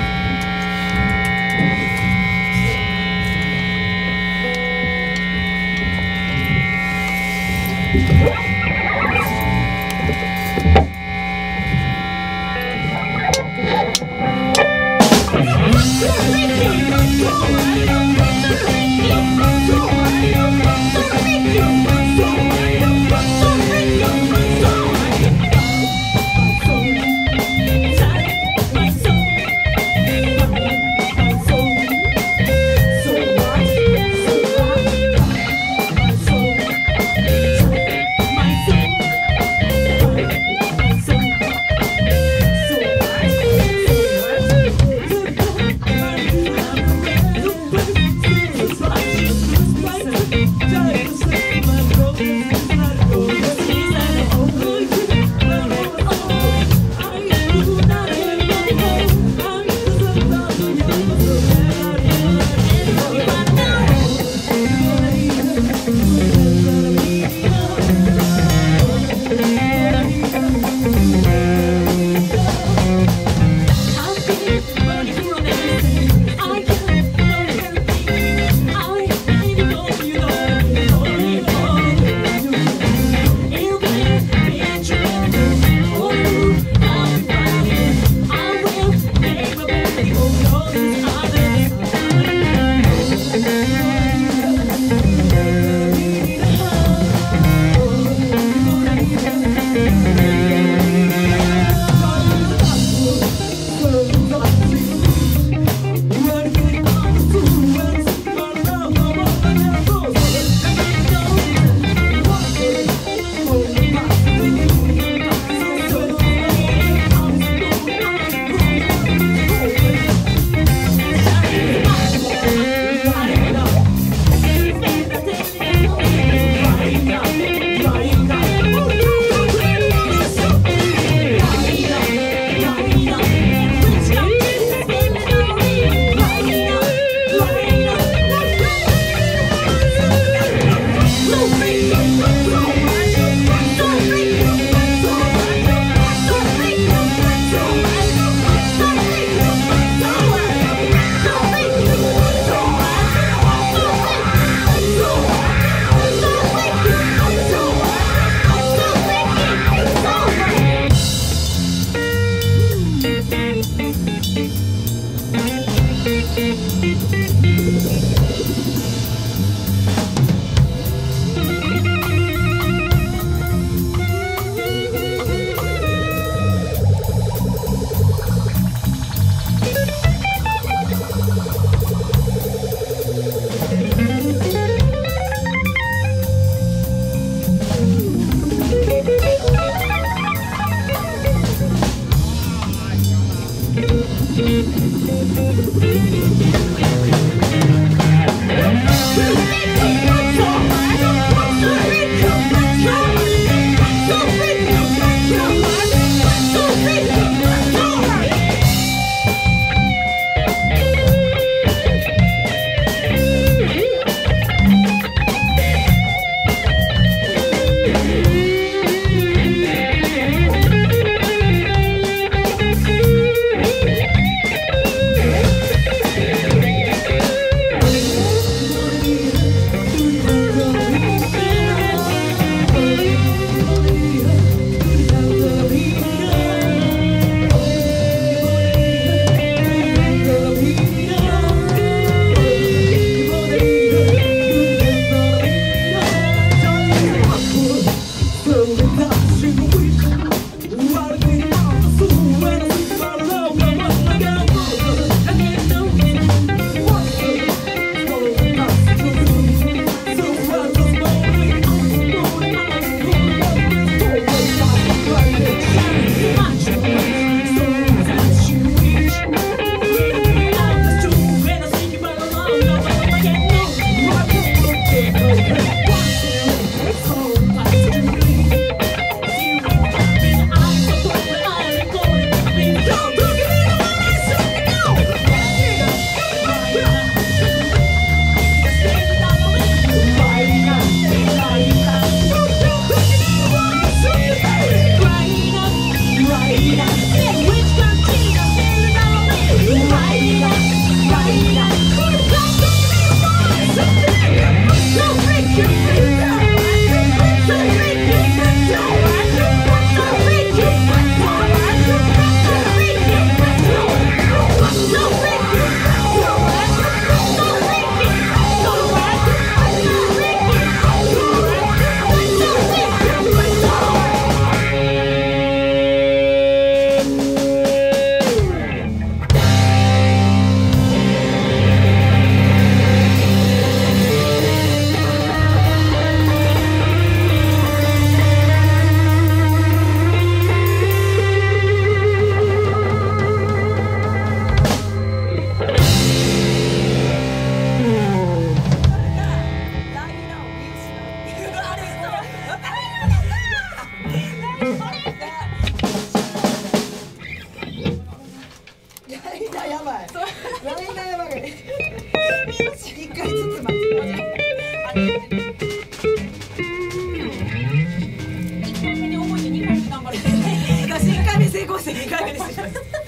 ません、いかがでしょうか。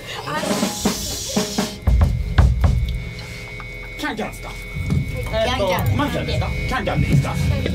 キャンキャンですか。えっとマンキャンですか。キャンキャンでいいですか。キャンキャン。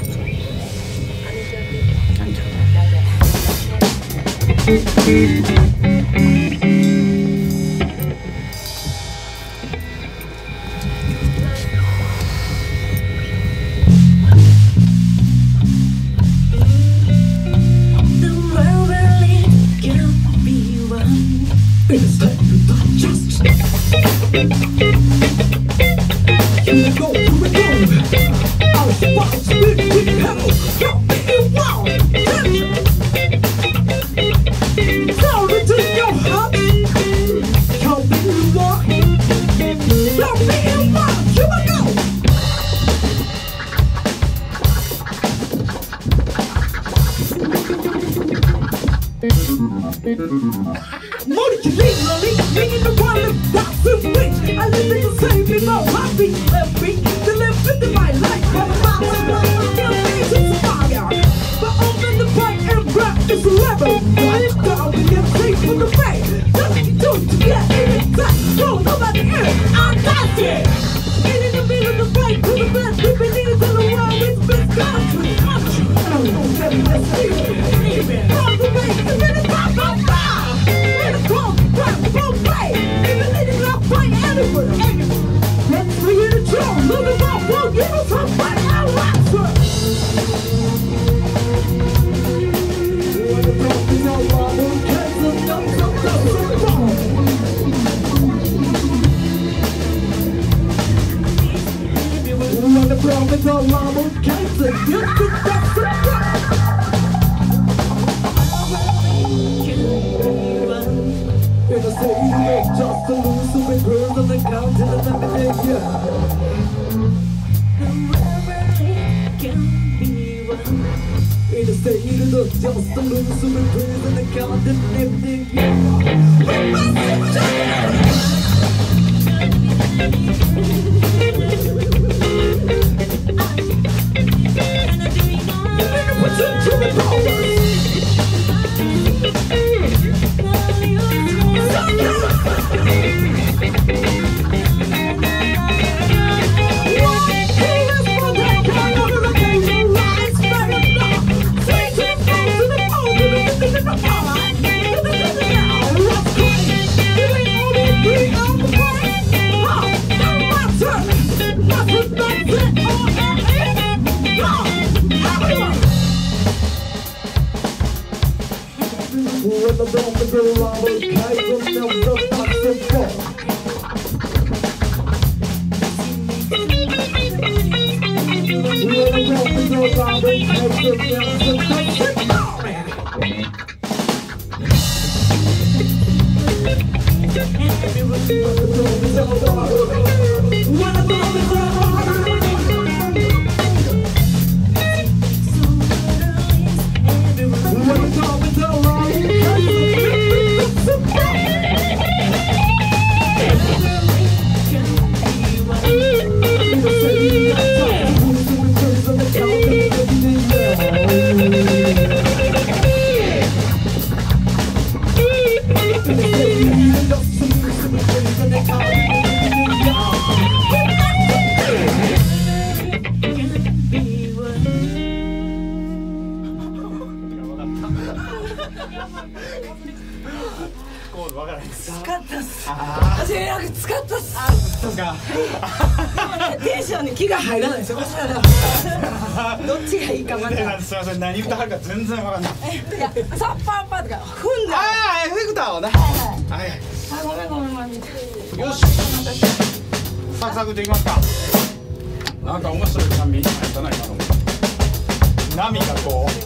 何歌はるか全然わかんない。 いや、サッパーパーとか踏んだ。 ああ、エフェクターをね。はいはい。 あ、ごめんごめんごめん。 よし。サクサクでいきますか。なんか面白い感じになったな今の。波がこう。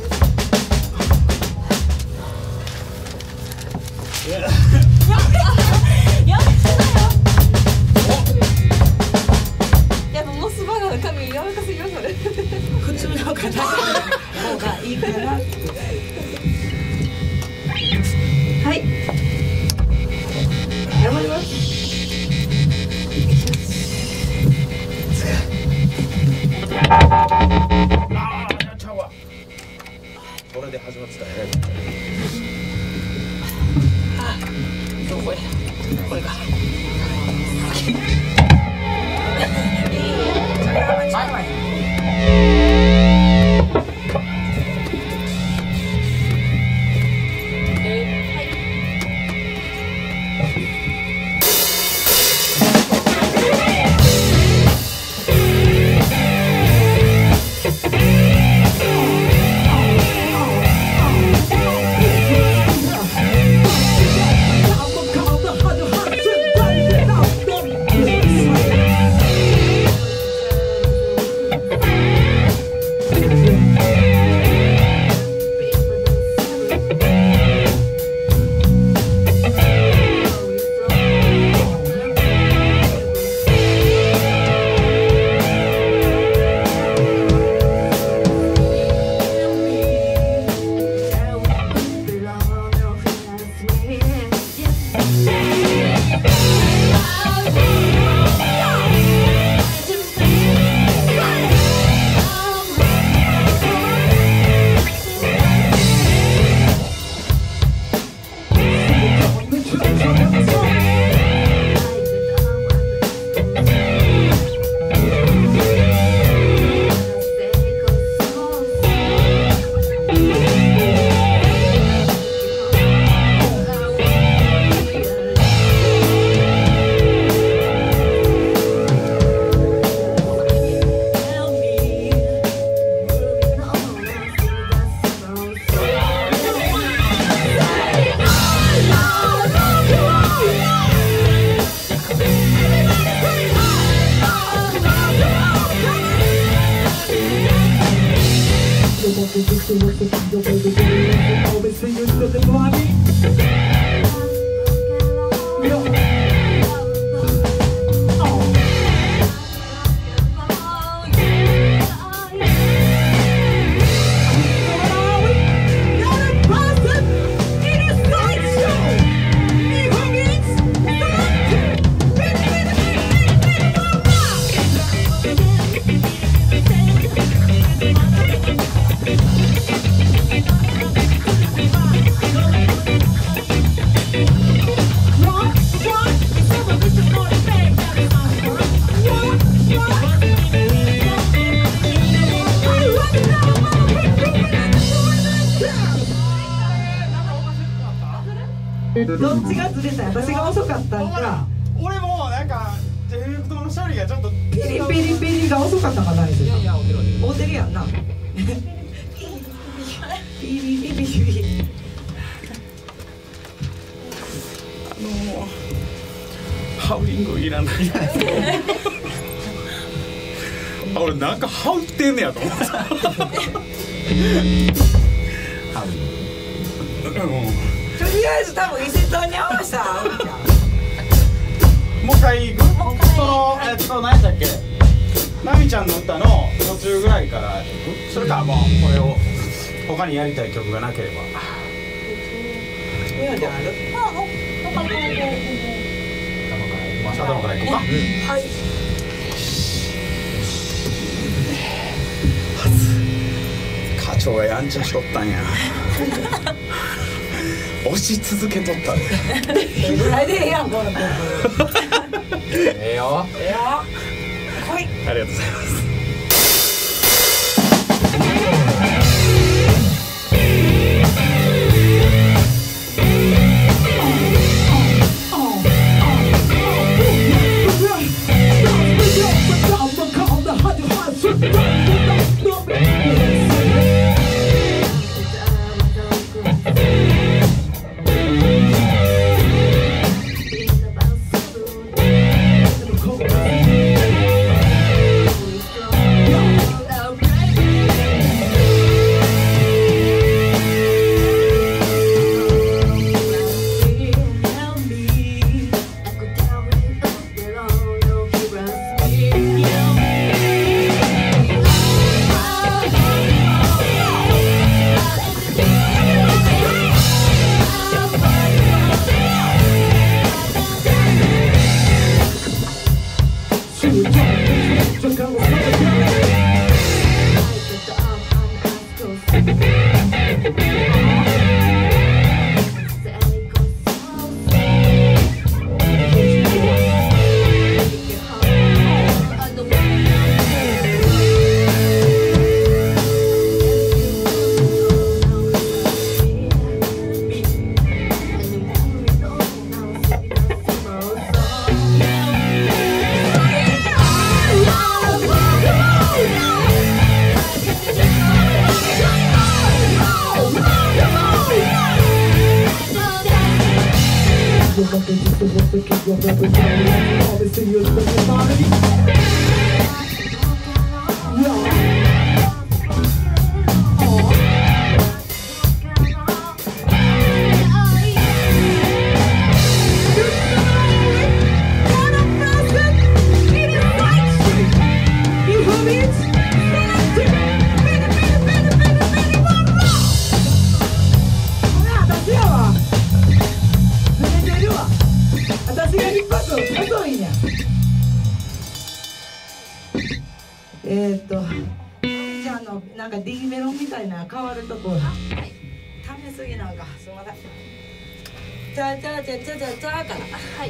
やややっぱモスバーガーの髪柔らかすぎますよね。 普通の方がいいかな。はい。頑張ります。 ああ、やっちゃうわ。これで始まってたね。 どこやこれかどっちがずれたん？私が遅かったんか。 俺もなんかエフェクトの処理がちょっとピリピリピリが遅かったかな。いやいや合うてるやんな。ピリピリピリピリ。 もうハウリングいらない。あ、俺なんかハウってんねやと思った。ハウリング。 とりあえず多分伊勢丹に合わせたら合うじゃん。 もう一回行く？そのえっと何だっけ？ナミちゃんの歌の途中ぐらいから行く？それかもうこれを他にやりたい曲がなければ。 宮である？ 頭から行こうか。 はい。 課長がやんちゃしとったんや。押し続けとったで。 ぐらいでええやんこの曲。 ええよ。 ええよ。来い。 ありがとうございます。 Cold. えーっとじゃああのなんか D メロみたいな変わるとこためすぎなんかすみません。じゃあじゃあじゃあじゃあじゃあじゃあからはい。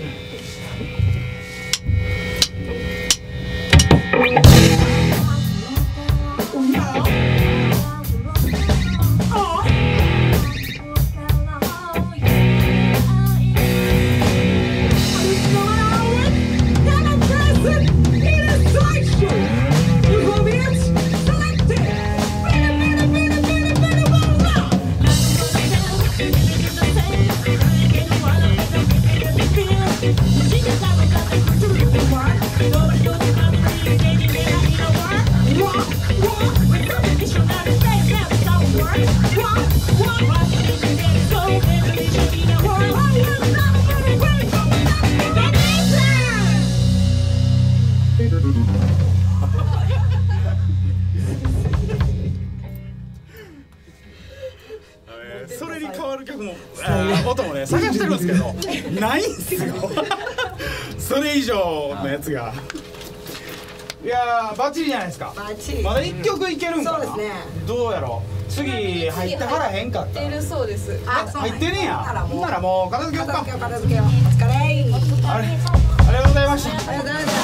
それに変わる曲も音もね探してるんですけどないんすよそれ以上のやつが。いやーバッチリじゃないですか。 バッチリ。 まだ一曲いけるんかな。 そうですね。 どうやろう。次入ってからへんかったら。 入ってるそうです。 あ、そう入ってねえや。ほんならもう片付けようか。 片付けよう片付けよう。お疲れ。 あれありがとうございました。 ありがとうございました。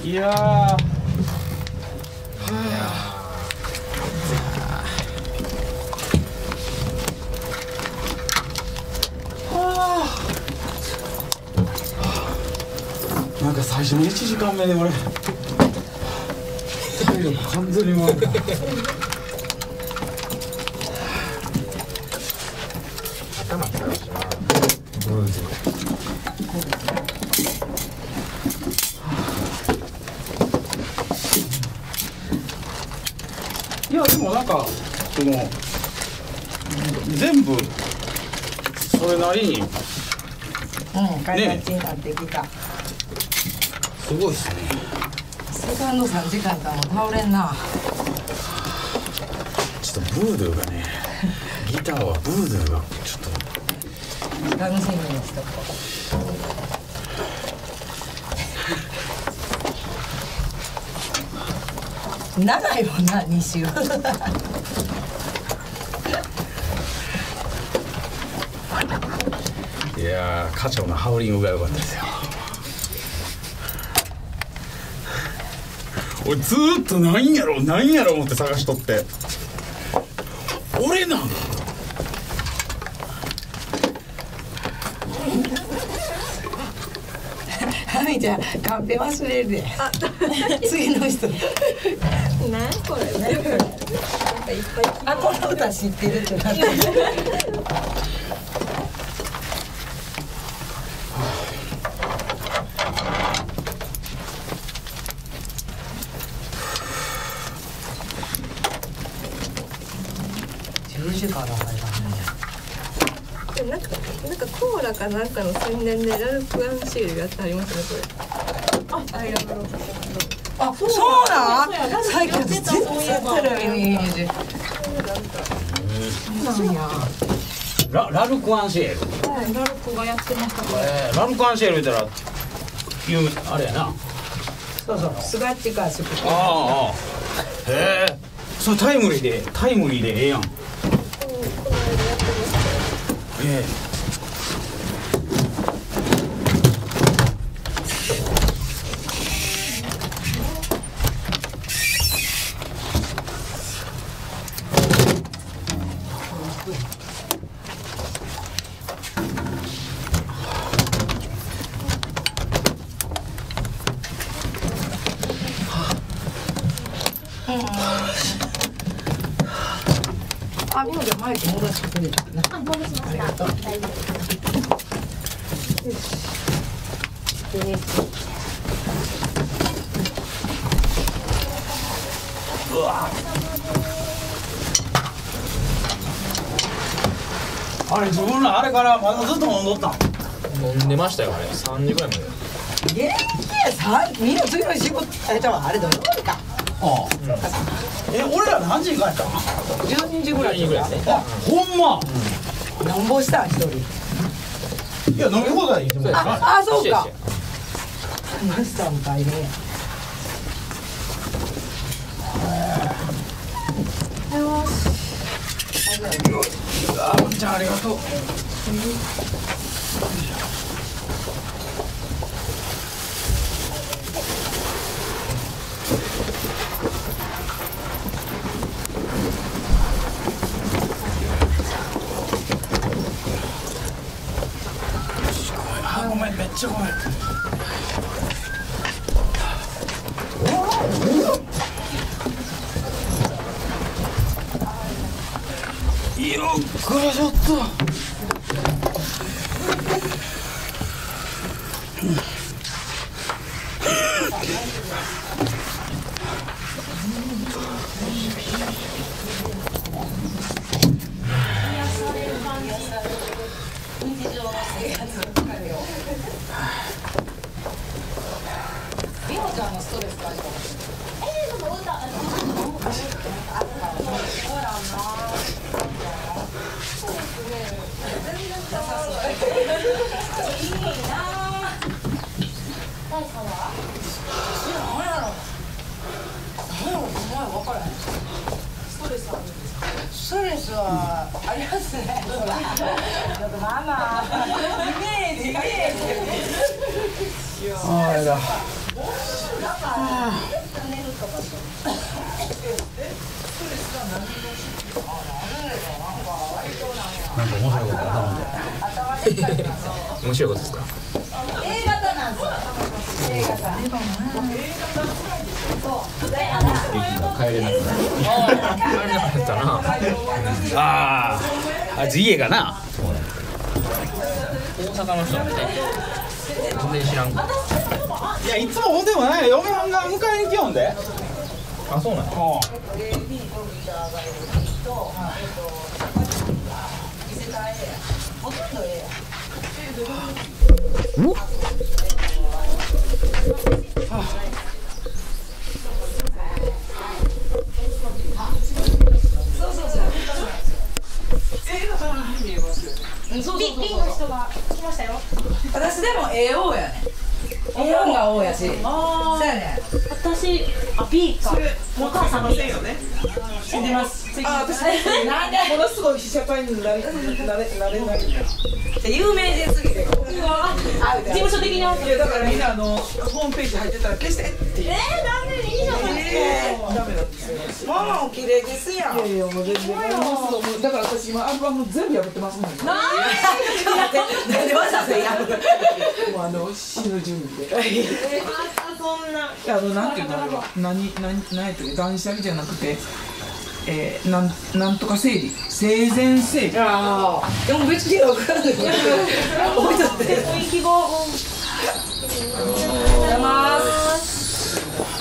いやー。はあ。なんか最初のいちじかんめで俺体力完全に回る。 頭使うしな。ブーズ。 いやでもなんかその全部それなりにうん、形になってきた。 すごいっすね。 セカンドさんじかんかも倒れんな。 ちょっとブードゥーがねギターはブードゥーがちょっと楽しみにしとこう。長いもんな、に週。 いやー課長のハウリングが良かったですよ。俺ずーっとなんやろなんやろ思って探しとって俺なんハミちゃんカンペ忘れるで。次の人。 何これね。なんかいっぱい。 あ、この歌知ってるってなって。じゅうじから入らでもなんかなんかコーラかなんかの宣伝でラルクアンシールやってありますねこれ。あ、ありがとうございます。 あ、そうなん？最近全然テレビにイメージ。なんや。 ララルクアンシエル。 はい、ラルクがやってましたから。 えー、ラルクアンシエル言ったら有名あれやな。 そうそう、スガッチかスピああああ。へえ。それタイムリーでタイムリーでええやん。ええ。 あ、みのちゃんマイク戻してくれたな。 あ、戻しました。大丈夫。よし。 うわあれ自分らあれからまだずっと飲んどったん。 飲んでましたよあれさんじぐらいまで。 元気やさ、みんな次の仕事、え、じゃあ、あれどの時か。 ああ、え、俺ら何時に帰ったん？ じゅうにじぐらい。 ぐらいですね。 あ、ほんま。 なんぼしたん、一人。 いや、飲み放題ですもん。 あ、あ、そうか。マスターも大変や。 あ、おんちゃんありがとう。あ、ごめん、めっちゃごめん。よっこいしょっと。 ストレスはありますね。ママ、イメージ、イメージ。 ああ、やだ。なんか面白いこと頭で。 面白いことですか。 A 型なんですよ。A 型。 帰れなくなる。帰れなかったな。 ああ、あいつ家がな。 大阪の人なんでね。全然知らん。 いや、いつもほんでもない、嫁はんが迎えに来よんで。 あ、そうなんや。 うん。 ビビの人が来ましたよ。 私でも エーオー やね。エーオー が O やし。そうやね。 私、あ、B か。お母さんが B よね。知ってます。 あ、私なんでものすごい被写体になれなれなれない。有名人すぎて。 事務所的に。いやだからみんなあのホームページ入ってたら消してって。えー、なんでいいじゃないですか。ダメなんですよ。ママも綺麗ですやん。いやいやもう全然。だから私今アルバム全部破ってますもんね。なんでわざわざやる。もうあの死ぬ準備で。 そんな。 あのなんていうの何何何やったっけ断捨離じゃなくて。えー、なんなんとか整理生前整理。 ああでも別に分からない。置いとって。 おい希望。 ございます。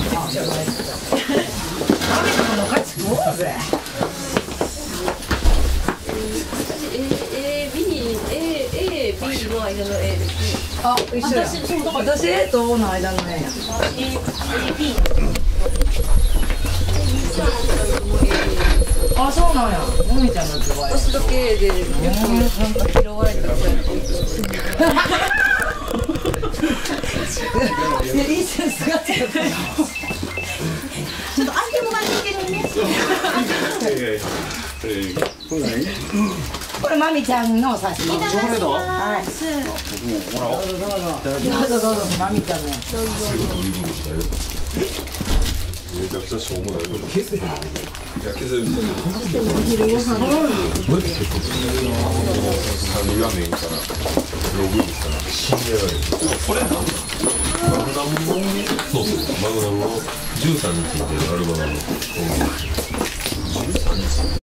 マミコの価値食おうぜ。 A B A A B の間の A です。 あ、一緒や。私 A と O の間の A や。あ、そうなんや。もみちゃんの場合。 私だけでよくなんか拾われてる。 いいセンスが強い。ちょっとアイテムがつけるね。これマミちゃんの写真。 チョコレート？ はい。どうぞどうぞ。どうぞどうぞマミちゃんの。 めちゃくちゃしょうもないこと。いや、削る。三画面からログインしたら信じられる。これなんだ。マグナムのそうそうマグナムのじゅうさんにちに出るアルバムのじゅうさんにち。